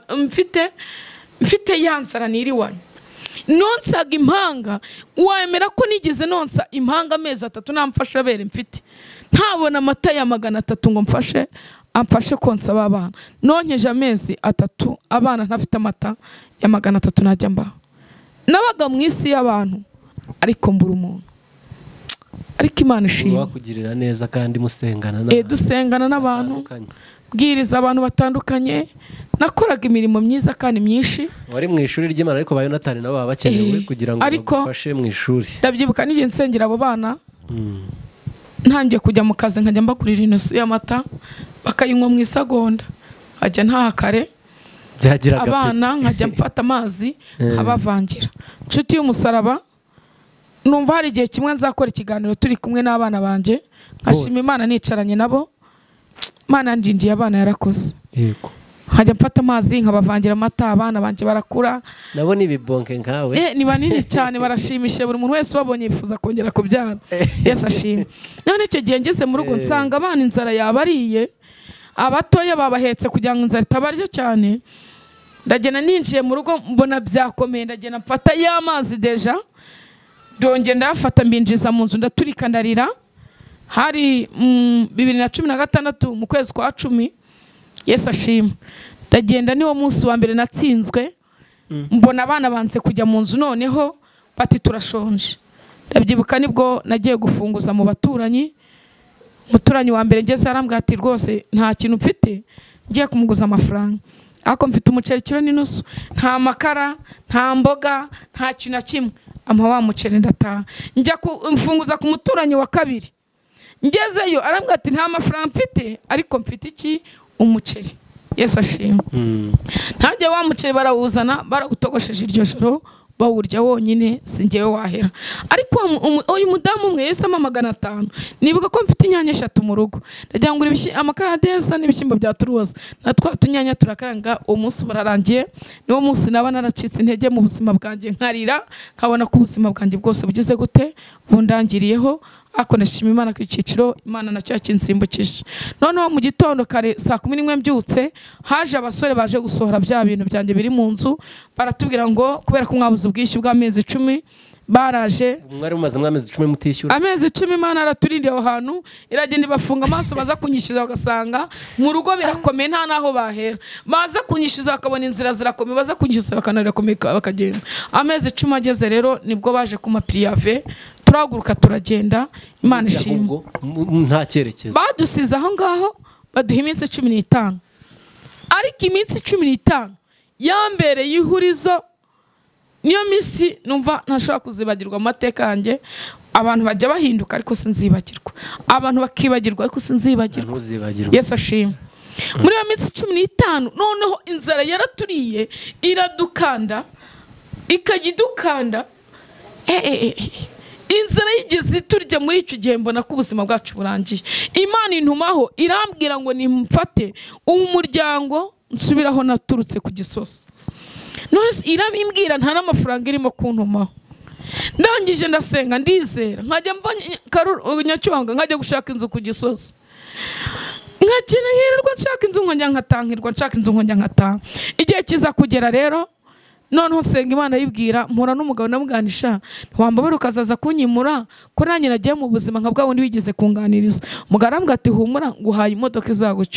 mfite yansara niriwanye. Nonsaga impanga, wemera ko nigeze nonsa impanga amezi 3 namfasha bere mfite. Ntabona amata ya 300 ngo amfashe konsa abana. Nonkeje amezi 3 abana ntafite amata ya 300 najya mba. Nabaga mu isi y'abantu ariko mbura umuntu. Ariko Imana ishimwe. Wakugirira neza kandi musengana n'abantu. Dusengana n'abantu. Bwiriza abantu batandukanye. Nakoraga imirimo myiza kandi myinshi. Wari mu ishuri ry'Imana ariko ba Yonatani nabo babakenewe kugira ngo bagufashe mu ishuri. Ndabyibuka n'igihe nsengera abo bana. Ntangiye kujya mu kazi nkajya mbagurira inusu y'amata bakayinywa mu isagonda. Ajya nta kare. Byagiraga abana nkajya mfata amazi abavangira. Nshuti y'umusaraba, numva hari igihe kimwe nzakora ikiganiro turi kumwe n'abana banje, nkashima Imana nicaranye nabo. Imana njinjiye abana yarakoze. Yego. Nkajya mfata amazi nkabavangira amata, abana banje barakura. Nabo ni bibonke nkawe. Ni banini cyane, barashimisha buri muntu wese wabonye yifuza kongera kubyara. Yesu ashimwe. None icyo gihe ngeze mu rugo nsanga abana inzara yabariye, abatoya babahetse kugira ngo inzara itabarya cyane. Ndagenda ninjiye mu rugo mbona byakomeye, ndagenda mfata y'amazi deja, ndongera ndafata mbinjiza mu nzu ndaturika ndarira. Hari 2016 mu kwezi kwa 10. Yesu ashimwe. Ndagenda niwo munsi wa mbere natsinzwe. Mbona abana banze kujya mu nzu, noneho bati turashonje. Ndabyibuka nibwo nagiye gufunguza mu baturanyi. Umuturanyi wa mbere ngeze arambwira ati rwose nta kintu mfite, ngiye kumuguza amafaranga. Ako mfite umuceri kilo n'inusu, nta makara, nta mboga, nta kintu na kimwe. Ampa wa muceri ndataha. Njya kumfunguza ku muturanyi wa kabiri. Ngezeyo arambwira ati nta mafaranga mfite ariko mfite iki? Umuceri. Yesu ashimwe. Ntabye wa muceri barawuzana, barawutogosheje iryo joro, bawurya wonyine singewe wahera. Ariko uyu mudamu umwe Yesu amamagana 5. Nibuka ko mfite inyanya 3 mu rugo. Ndagira ngo amakaradesa n'ibishyimbo bya turuwaza. Natwa tunyanya turakaranga. Umunsi bararangiye, niwo munsi naba naracitse intege mu buzima bwanjye, nkarira nkabona ko ubuzima bwanjye bwose bugize gute bundangiriyeho ako nashima Imana ku cyiciro Imana nacyo yakinsimbukije. Noneho mu gitondo kare saa 11 mbyutse haje abasore baje gusohora bya bintu byanjye biri mu nzu, baratubwira ngo kubera ko mwabuze ubwishyu bw'amezi 10 baraje. Mwari mumaze amezi 10 mutishyura? Amezi 10 Imana araturindiye aho hantu, iragenda bafunga amaso baza kunyishyuza bagasanga mu rugo birakomeye nta naho bahera, baza kunyishyuza bakabona inzira zirakomeye, baza kunyishyuza bakanarira komeka bakagenda. Amezi 10 ageze rero nibwo baje kuma priave, turaguruka turagenda. Imana ishimwe nta cyerekezo badusize aho ngaho, baduha iminsi 15, ariko iminsi 15 yambereye ihurizo. Niyo minsi numva ntashobora kuzibagirwa amateka yanjye. Abantu bajya bahinduka ariko sinzibagirwa, abantu bakibagirwa ariko sinzibagirwa. Yesu ashimwe. Muri iyo minsi 15 noneho inzara yaraturiye iradukanda, ikagidukanda. Inzara yigeze turya muri icyo gihe mbona ko ubuzima bwacu burangiye. Imana intumaho irambwira ngo nimfate umuryango nsubiraho naturutse ku Gisozi. None irabimbwira nta n'amafaranga irimo kuntumaho. Ndangije ndasenga ndizera nkajya mva Nyacyonga nkajya gushaka inzu ku Gisozi, nkakina nkirirwa nshaka inzu nkongera nkatangirwa, nshaka inzu nkongera nkataha. Igihe kiza kugera rero noneho senga Imana yibwira mpora n'umugabo namuganisha, ntiwambabara ukazaza kunyimura ko nanjye nagiye mu buzima nka bwa wundi wigeze kunganiriza. Mugarambwa ati humura nguhaye imodoka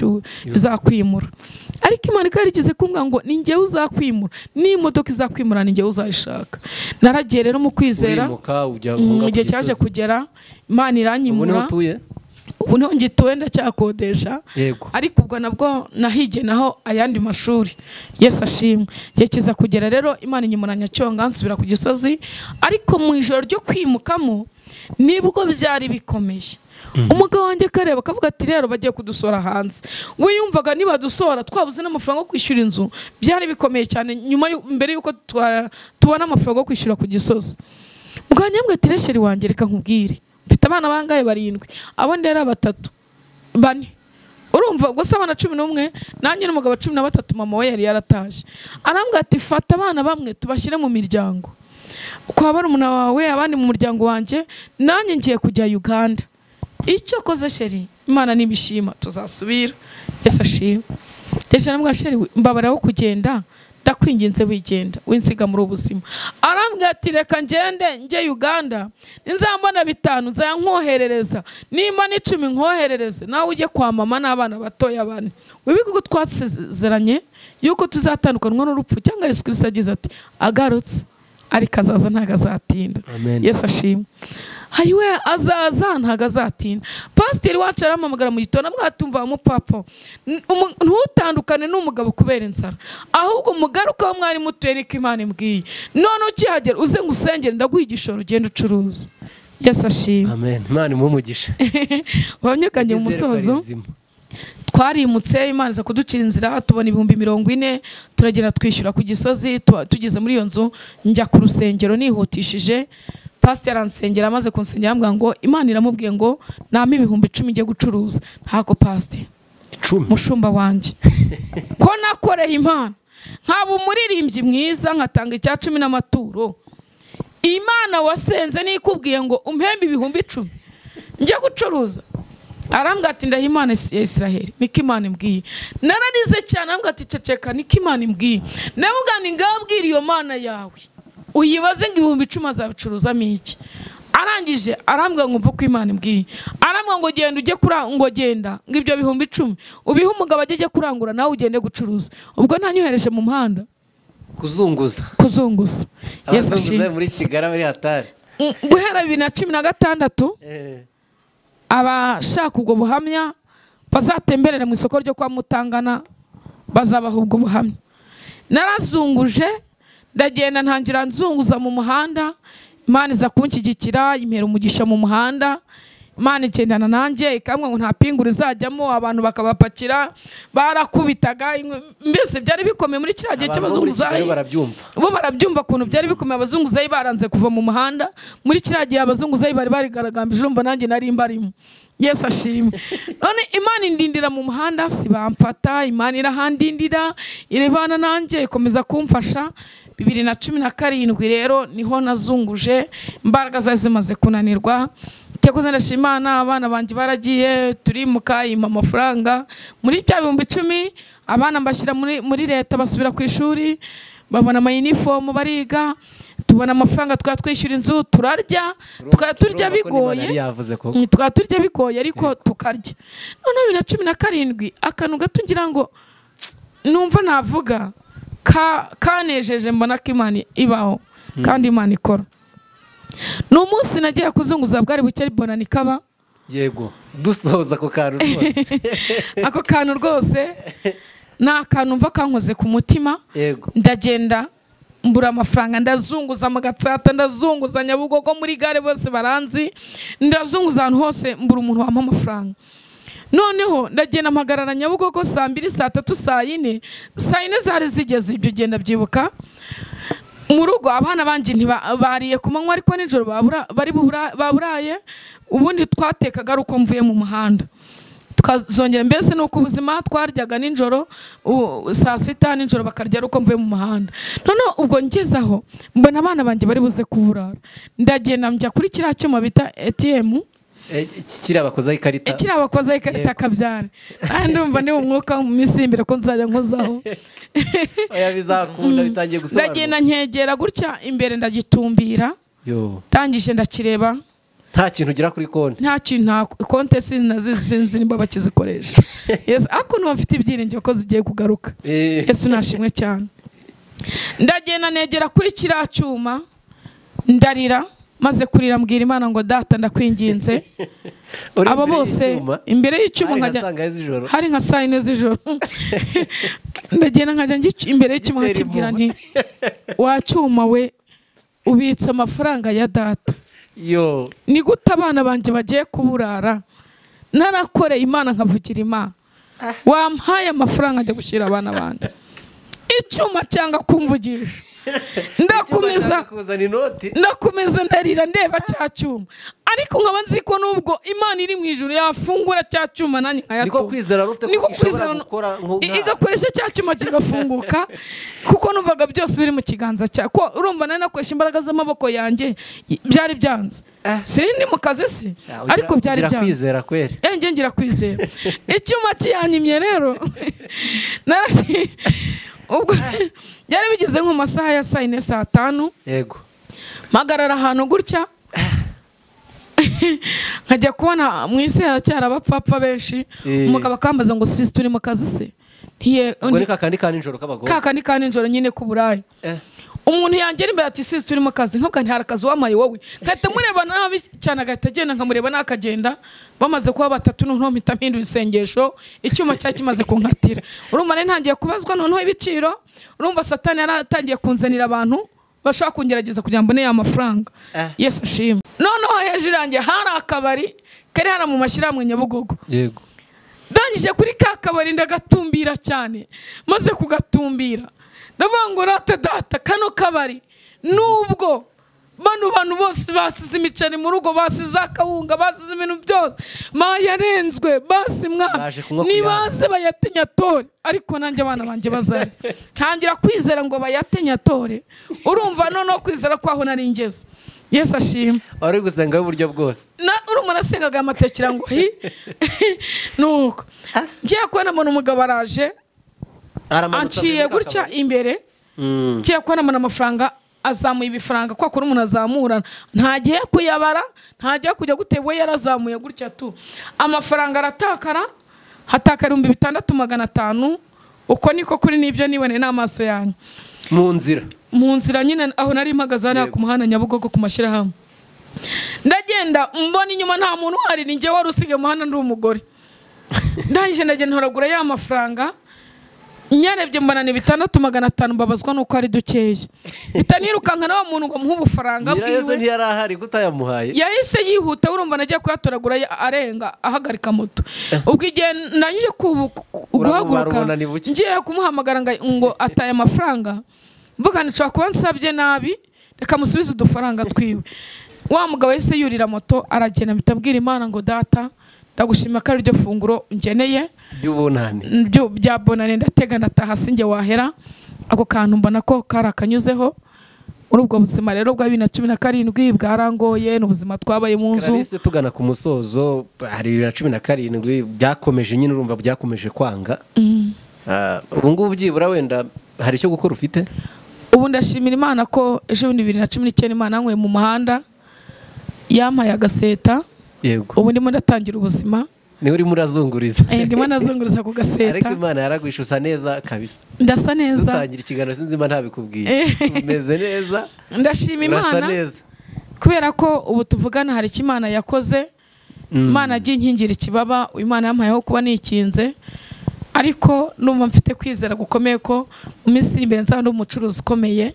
izakwimura. Ariko Imana ikarigize kumbwa ngo ni njye uzakwimura, ni imodoka izakwimura ni njye uzayishaka. Naragiye rero mu kwizera, igihe cyaje kugera Imana iranyimura. Ubu niho ngituwe ndacyakodesha, ariko ubwo nabwo nahige naho ayandi mashuri. Yesu ashimwe. Gihe kiza kugera rero Imana inyimura Nyacyonga nsubira ku Gisozi, ariko mu ijoro ryo kwimukamo nibwo byari bikomeye. Umugabo wanjye kareba akavuga ati rero bagiye kudusora hanze. We yumvaga niba dusora twabuze n'amafaranga yo kwishyura inzu, byari bikomeye cyane nyuma mbere yuko tubona amafaranga yo kwishyura ku Gisozi. Mugabo nyambwe ati resheri wanjye reka nkubwire, mfite abana bangaye 7, abo ndera 3 4. Urumva gusa abana 11 nanjye n'umugabo 13, mama we yari yarataje. Arambwa ati fata abana bamwe tubashyire mu miryango, kwa barumuna wawe abandi mu muryango wanjye, nanjye ngiye kujya Uganda. Icyo koze sheri Imana nibishima tuzasubira. Yesu ashimwe. Ndetse namwe sheri mbabara wo kugenda, ndakwinginze wigenda winsiga muri ubuzima. Arambwira ati reka ngende njye Uganda, nzambona 5 nzankoherereza, nimba ni 10 nkoherereze, nawe ujye kwa mama n'abana batoya 4. Wibiko twasezeranye yuko tuzatandukanwa n'urupfu, cyangwa Yesu Kristo agize ati agarutse ariko azaza ntago azatinda. Yesu ashimwe. Hayiwe azaza ntago azatinda. Pasiteri wacu aramamagara mu gitondo mwatumva umupapa, ntutandukane n'umugabo kubera inzara, ahubwo mugaruka aho mwari mutuye niko Imana imbwiye. None ukihagera uze ngusengere ndaguha igishoro ugenda ucuruza. Yesu ashimwe. Amen. Imana imumugisha. Wanyekanye mu musozo twarimutse, Imana iza kuducira inzira, tubona 40,000 turagera twishyura ku Gisozi. Tugeze muri iyo nzu njya ku rusengero nihutishije. Pastor aransengera, amaze kunsengera ambwira ngo Imana iramubwiye ngo nama 10,000 ngiye gucuruza. Ntako pastor 10 mushumba wanjye ko nakoreye Imana nkaba umuririmbyi mwiza, nkatanga icya 10 n'amaturo. Imana wasenze nikubwiye ngo umpembe 10,000 ngiye gucuruza. Arambwira ati ndaha Imana ya Israeli niko Imana imbwiye. Nararize cyane, arambwira ati ceceka niko Imana imbwiye. Navuga ni ngabwira iyo Mana yawe uyibaze ngo 10,000 azabicuruzamo iki. Arangije arambwira ngo mvuko Imana imbwiye. Arambwira ngo genda ujye ngo genda ngo ibyo 10,000 ubihe umugabo ajye kurangura nawe ugende gucuruza. Ubwo ntanyohereje mu muhanda kuzunguza. Yesu ashimwe. Muri Kigali muri hatari guhera 2016 abashaka ubwo buhamya bazatemberera mu isoko ryo kwa Mutangana bazabaha ubwo buhamya. Narazunguje ndagenda ntangira nzunguza mu muhanda, Imana iza kunshyigikira impera umugisha mu muhanda. Imana igendana nanjye ikamwe ngo nta pingura izajyamo abantu bakabapakira barakubitaga mbese byari bikomeye muri kiriya gihe cy'abazunguzayi bo barabyumva kuntu byari bikomeye abazunguzayi baranze kuva mu muhanda muri kiriya gihe abazunguzayi bari barigaragambije urumva nanjye nari mbarimo Yesu ashimwe none Imana indindira mu muhanda sibamfata Imana irahandindira irebana nanjye ikomeza kumfasha 2017 rero niho nazunguje imbaraga zari zimaze kunanirwa cyakoze ndashimana abana banje baragiye turimuka ima amafaranga muri bya 10,000 abana mbashyira muri leta basubira ku ishuri babona ama uniform bariga tubona amafaranga twatwishyura inzu turarya turya bigoye ariko tukarya none 2017 akantu gatungira ngo numva navuga kanejeje mbona ko Imana ibaho kandi Imana ikora n'umunsi nagiye kuzunguza bwari buke ribona nikaba yego dusoza ako kantu rwose ako kantu rwose na kantu mva kankoze ku mutima ndagenda mbura amafaranga ndazunguza amagatsata ndazunguza Nyabugogo muri gare bose baranzi ndazunguza ahantu hose mbura umuntu wampa amafaranga noneho ndagenda mpagarara Nyabugogo saa 2 saa 3 saa 4 saa 4 zari zigeze ibyo genda byibuka mu rugo abana banje ntibariye ku manywa ariko nijoro baburaye ubundi twatekaga uko mvuye mu muhanda tukazongera mbese nuko ubuzima twaryaga nijoro saa 6 nijoro bakarya uko mvuye mu muhanda none ubwo ngezaho mbona abana banje bari buze kuburara ndagenda njya kuri kiriya cyuma bita ATM kirabakoza ikarita kabyara ndumva ni umwuka mu misimbire ko nzajya nkozaho oya bizakunda bitangiye gusobanura ndagenda nkegera gutya imbere ndagitumbira tangije ndakireba nta kintu ugira kuri konti nta kintu nta konti sinzi nimba bakizikoresha yes ako no mfite ibyiringiro ko zigiye kugaruka Yesu nashimwe cyane ndagenda negera kuri kiriya cyuma ndarira maze kurira mbwira Imana ngo data ndakwinginze aba bose imbere y'icyuma nkajya hari nka saa 4 z'ijoro ndagenda nkajya imbere y'icyuma nkakibwira nti wacyuma we ubitse amafaranga ya data ni gute abana banje bagiye kuburara narakoreye Imana nkavugira Imana wampaye amafaranga ajya gushyira abana banje icyuma cyangwa kumvugisha ndakomeza ndarira ndeba cya cyuma ariko nkaba nzi ko nubwo Imana iri mu ijuru yafungura cya cyuma nanjye nkayato niko kwizera rufite ko ishobora gukora igakoresha cya cyuma kigafunguka kuko numvaga byose biri mu kiganza cya ko urumva nari nakoresha imbaraga z'amaboko yanjye byari byanze sindi mu kazi se ariko byari byanze kwizera kweri ngira kwizera icyuma cyanyimye rero ubwo byari bigeze nko masaha ya saa 4 saa 5 yego magarara ahantu gutya nkajya kubona mu isi cyara abapfapfa benshi umugabo akambaza ngo sisi turi mu kazi se ngo ni kakandi kanijoro k'abagore kakandi kanijoro nyine kuburayi umuntu yangera imbere ati sisi turi mu kazi nkabwa ntihara akazi wamaye wowe nkahita mureba nabi cyane agahita agenda nkamureba nakagenda bamaze kuba batatu noneho mpita mpindura isengesho icyuma cyari kimaze kunkatira urumva nari ntangiye kubazwa noneho ibiciro urumva satani yaratangiye kunzanira abantu bashaka kungerageza kugira ngo mbone ya mafaranga Yesu ashimwe noneho hejuru yanjye hari akabari kari hano mu mashyirahamwe Nyabugogo yego ndangije kuri ka kabari ndagatumbira cyane maze kugatumbira ndavuga ngo rata data kano kabari nubwo bantu bose basize imiceri mu rugo basize akawunga basize ibintu byose mayarenzwe basi mwana nibaze bayatenyatore ariko nanjye abana banje bazari ntangira kwizera ngo bayatenyatore urumva noneho kwizera kwaho nari ngeze Yesu ashimwe ari gusenga uburyo bwose urumva nasengaga amatekera ngo nuko ngiye kubona umugabo araje anciye gutya imbere ngiye kubona amafaranga azamuye ibifaranga kwa kuri umuntu azamura ntagiye kuyabara ntagiye kujya gutewe yarazamuye gutya tu amafaranga aratakara hatakara 6,500 uko niko kuri nibyo nibone n'amaso yanyu mu nzira nyine aho nari mpagaze ari ku muhanda Nyabugogo ku mashyirahamwe ndagenda mbona inyuma nta muntu uhari ni njye wari usige muhanda ndi umugore ndangije ndagenda ntoragura ya mafaranga nyarebye mbana ni 6,500 mbabazwa nuko ari dukeya bitanirukanka nawo muntu ngo muhe ubufaranga bwiwe ntiyari ahari gutayamuhaye yahise yihuta urumva nagiye kuyatoragura arenga ahagarika moto ubwo igihe nanyije guhaguruka ngiye kumuhamagara ngo ataye amafaranga mvuga nshaka kuba nsabye nabi reka musubize udufaranga twiwe wa mugabo yahise yurira moto aragenda bitabwira Imana ngo data ndagushima ko ari ryo funguro ngeneye by'ubunani bya bonane ndatega ndataha singe wahera ako kantu mbona ko karakanyuzeho muri ubwo buzima rero bwa 2017 bwarangoye n'ubuzima twabaye mu nzu Clarisse tugana ku musozo hari 2017 byakomeje nyine urumva byakomeje kwanga ubu ngubu byibura wenda hari icyo gukora ufite ubu ndashimira Imana ko ejo 2019 Imana nkwe mu muhanda yampaye agaseta yego ubu ndimo ndatangira ubuzima ni uri murazunguriza ndimo nazunguriza ku gaseta ariko Imana yaragwishusa neza kabisa ndasa neza dutangira ikiganiro sinzima ntabikubwiye umeze neza ndashima Imana kubera ko ubu tuvugana hari Imana yakoze Imana agiye inkingira ikibaba Imana yampayeho kuba nikinze ariko numva mfite kwizera gukomeye ko mu minsi imbere nzaba n'umucuruzi ukomeye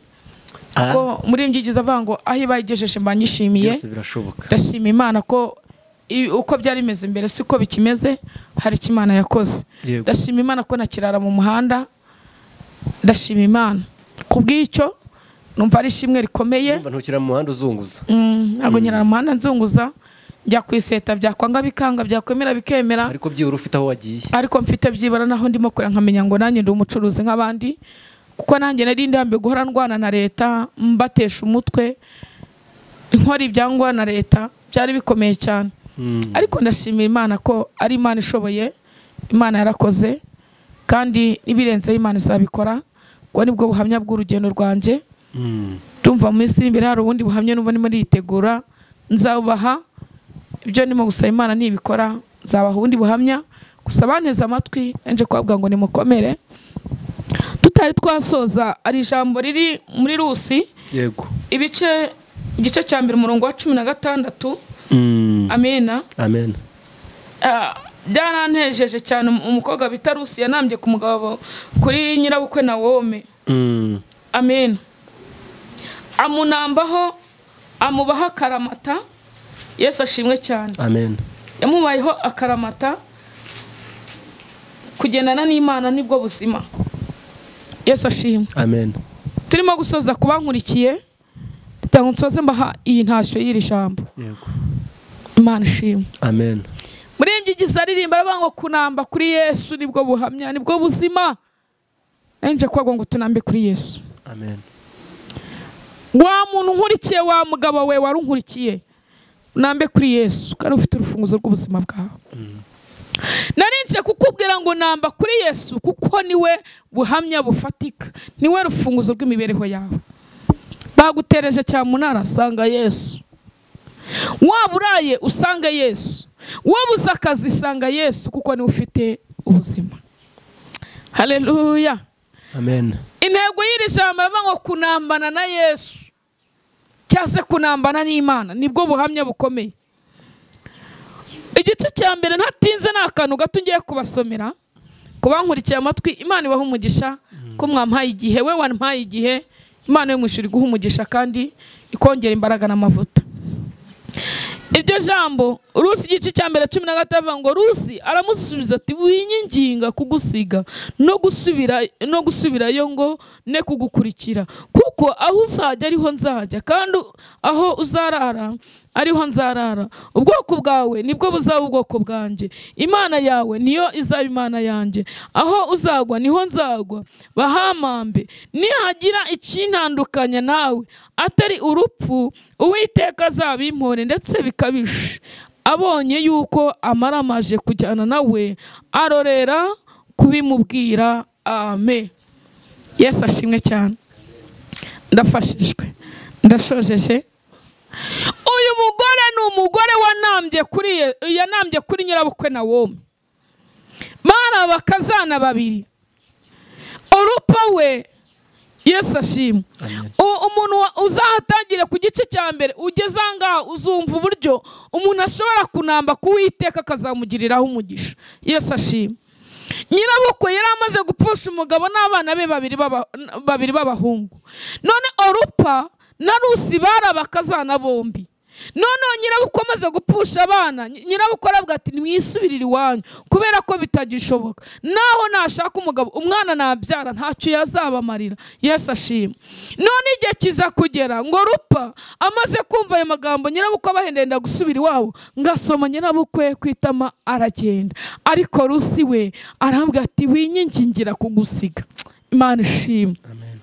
ko muri mbyigiza avango aho ibayigejeje mbanyishimiye byose birashoboka ndashima Imana ko uko byari bimeze imbere siko bikimeze hari Imana yakoze ndashima Imana ko nakirara mu muhanda ndashima Imana kubw'icyo numva ari ishimwe rikomeye numva ntukira mu muhanda uzunguza ntabwo nkirara mu muhanda nzunguza njya kwiseta byakwanga bikanga byakwemera bikemera ariko byibura ufite aho wagiye ariko mfite byibara naho ndimo kure nkamenya ngo nanjye ndi umucuruzi nk'abandi kuko nanjye nari ndambe guhora ndwana na leta mbatesha umutwe inkora ibyangwa na leta byari bikomeye cyane ariko ndashimira Imana ko ari Imana ishoboye Imana yarakoze kandi ibirenzeho Imana izabikora ngo nibwo buhamya bw'urugendo rwanjye ndumva mu minsi imbere hari ubundi buhamya n'ubu ndimo nditegura nzabaha ibyo ndimo gusaba Imana nibikora nzabaha ubundi buhamya gusa banteze amatwi nje kwabwa ngo nimukomere tutari twasoza ari ijambo riri muri Rusi yego igice cya mbere umurongo wa 16 amena amen byarantejeje cyane umukobwa bita Rusi yanambye ku mugabo kuri nyirabukwe na wome amen amunambaho amubaho akaramata Yesu ashimwe cyane amen yamubayeho akaramata kugendana n'Imana nibwo buzima Yesu ashimwe amen turimo gusoza kubankurikiye tango nsoze mbaha iyi ntashyo y'iri jambo yego Imana ishimwe amen muri mbyigiza aririmba arabango kunamba kuri Yesu nibwo buhamya nibwo buzima nje kwagwa ngo tunambe kuri Yesu amen wa muntu nkurikiye wa mugabo we warunkurikiye nambe kuri Yesu kandi ufite urufunguzo rw'ubuzima bwawe narinje kukubwira ngo namba kuri Yesu kuko niwe buhamya bufatika niwe rufunguzo rw'imibereho yawe bagutereje cyamunara sanga Yesu waburaye usanga Yesu wabuze akazi sanga Yesu kuko niwe ufite ubuzima haleluya amen intego y'iri jambo aravuga kunambana na Yesu cyase kunambana n'Imana nibwo buhamya bukomeye igice cya mbere ntatinze n'akantu gato ngiye kubasomera kubankurikiye amatwi Imana ibaha umugisha ko mwampaye igihe we wampaye igihe Imana yo mwishuri guha umugisha kandi ikongera imbaraga n'amavuta iryo jambo Rusi igice cya mbere 15 ngo Rusi aramusubiza ati winyinginga kugusiga no gusubirayo ngo ne kugukurikira kuko aho uzajya ariho nzajya kandi aho uzarara ariho nzarara ubwoko bwawe nibwo buzaba ubwoko bwanjye Imana yawe niyo izaba Imana yanjye aho uzagwa niho nzagwa bahamambe nihagira ikintandukanya nawe atari urupfu Uwiteka azabimpore ndetse bikabishe abonye yuko amaramaje kujyana nawe arorera kubimubwira amen Yesu ashimwe cyane ndafashijwe ndashojeje uyu mugore ni umugore yanambye kuri nyirabukwe na wome bari bakazana babiri urupa we Yesu ashimwe umuntu uzahatangire ku gice cya mbere ugeze ngaha uzumva uburyo umuntu ashobora kunamba kuwiteka akazamugiriraho umugisha Yesu ashimwe nyirabukwe yari amaze gupfusha umugabo n'abana be babiri b'abahungu. None Orupa na Rusi bari abakazana bombi. Noneho nyirabukwe amaze gupfusha abana, nyirabukwe aravuga ati nimwisubirire iwanyu kubera ko bitagishoboka. Naho nashaka umugabo umwana nabyara ntacyo yazabamarira. Yesu ashimwe. None igihe kiza kugera ngo Rupa amaze kumva ayo magambo, nyirabukwe abahendenda gusubira iwabo, ngasoma nyirabukwe kwitama aragenda. Ariko Rusi we aravuga ati winyingingira kugusiga. Imana ishimwe. Amen.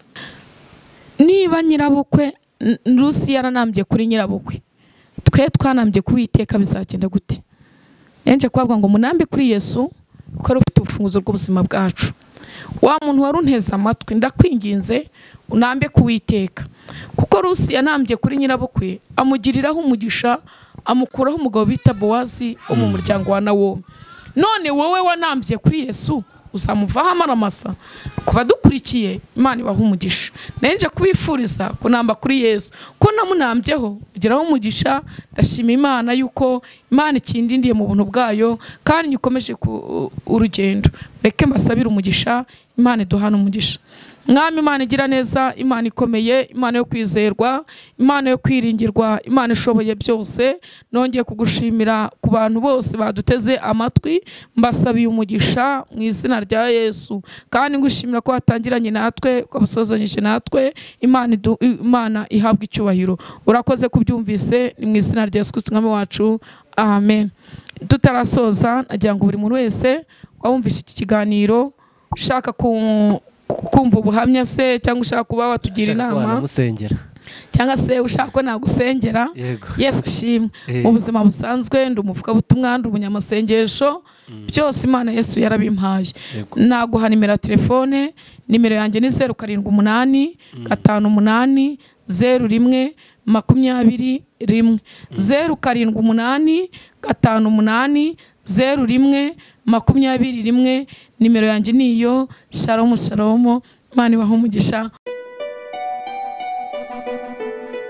Niba nyirabukwe Rusi yaranambye kuri nyirabukwe, twe twanambye kuwiteka bizagenda gute? Yenje kwabwa ngo munambe kuri Yesu ko ari ufite ubufunguzo bw'ubuzima bwacu. Wa muntu warunteza amatwi ndakwinginze unambe kuwiteka, kuko Rusi yanambye kuri nyirabukwe amugiriraho umugisha, amukuraho umugabo bita Bowazi wo mu muryango wa Nawomi. None wowe wanambye kuri Yesu uzamuvaho amaramasa. Kuba dukurikiye Imana ibaha umugisha. Nenje kubifuriza kunamba kuri Yesu ko namunambyeho ugeraho umugisha. Ndashima Imana yuko Imana ikindindiye mu buntu bwayo kandi nyikomeje ku urugendo. Reke mbasabira umugisha, Imana iduhana umugisha. Mwami Imana igira neza, Imana ikomeye, Imana yo kwizerwa, Imana yo kwiringirwa, Imana ishoboye byose. Nongeye kugushimira ku bantu bose baduteze amatwi, mbasabiye umugisha mu izina rya Yesu. Kandi ngushimira ko watangiranye natwe, ko basozanyije natwe. Imana ihabwa icyubahiro. Urakoze kubyumvise, ni mu izina rya Yesu Kristo Umwami wacu. Amen. Tutarasoza nagira ngo buri muntu wese wumvise iki kiganiro ushaka kumva ubuhamya se, cyangwa ushaka kuba watugira inama, cyangwa se ushaka ko nagusengera, Yesu ashimwe. Mu buzima busanzwe ndi umuvugabutumwa, ndi umunyamasengesho, byose Imana Yesu yarabimpaye. Naguha nimero ya telefone. Nimero yanjye ni 078 58 01 21 078 58 01 21. Nimero yanjye niyo. Shalom shalom. Imana ibahe umugisha.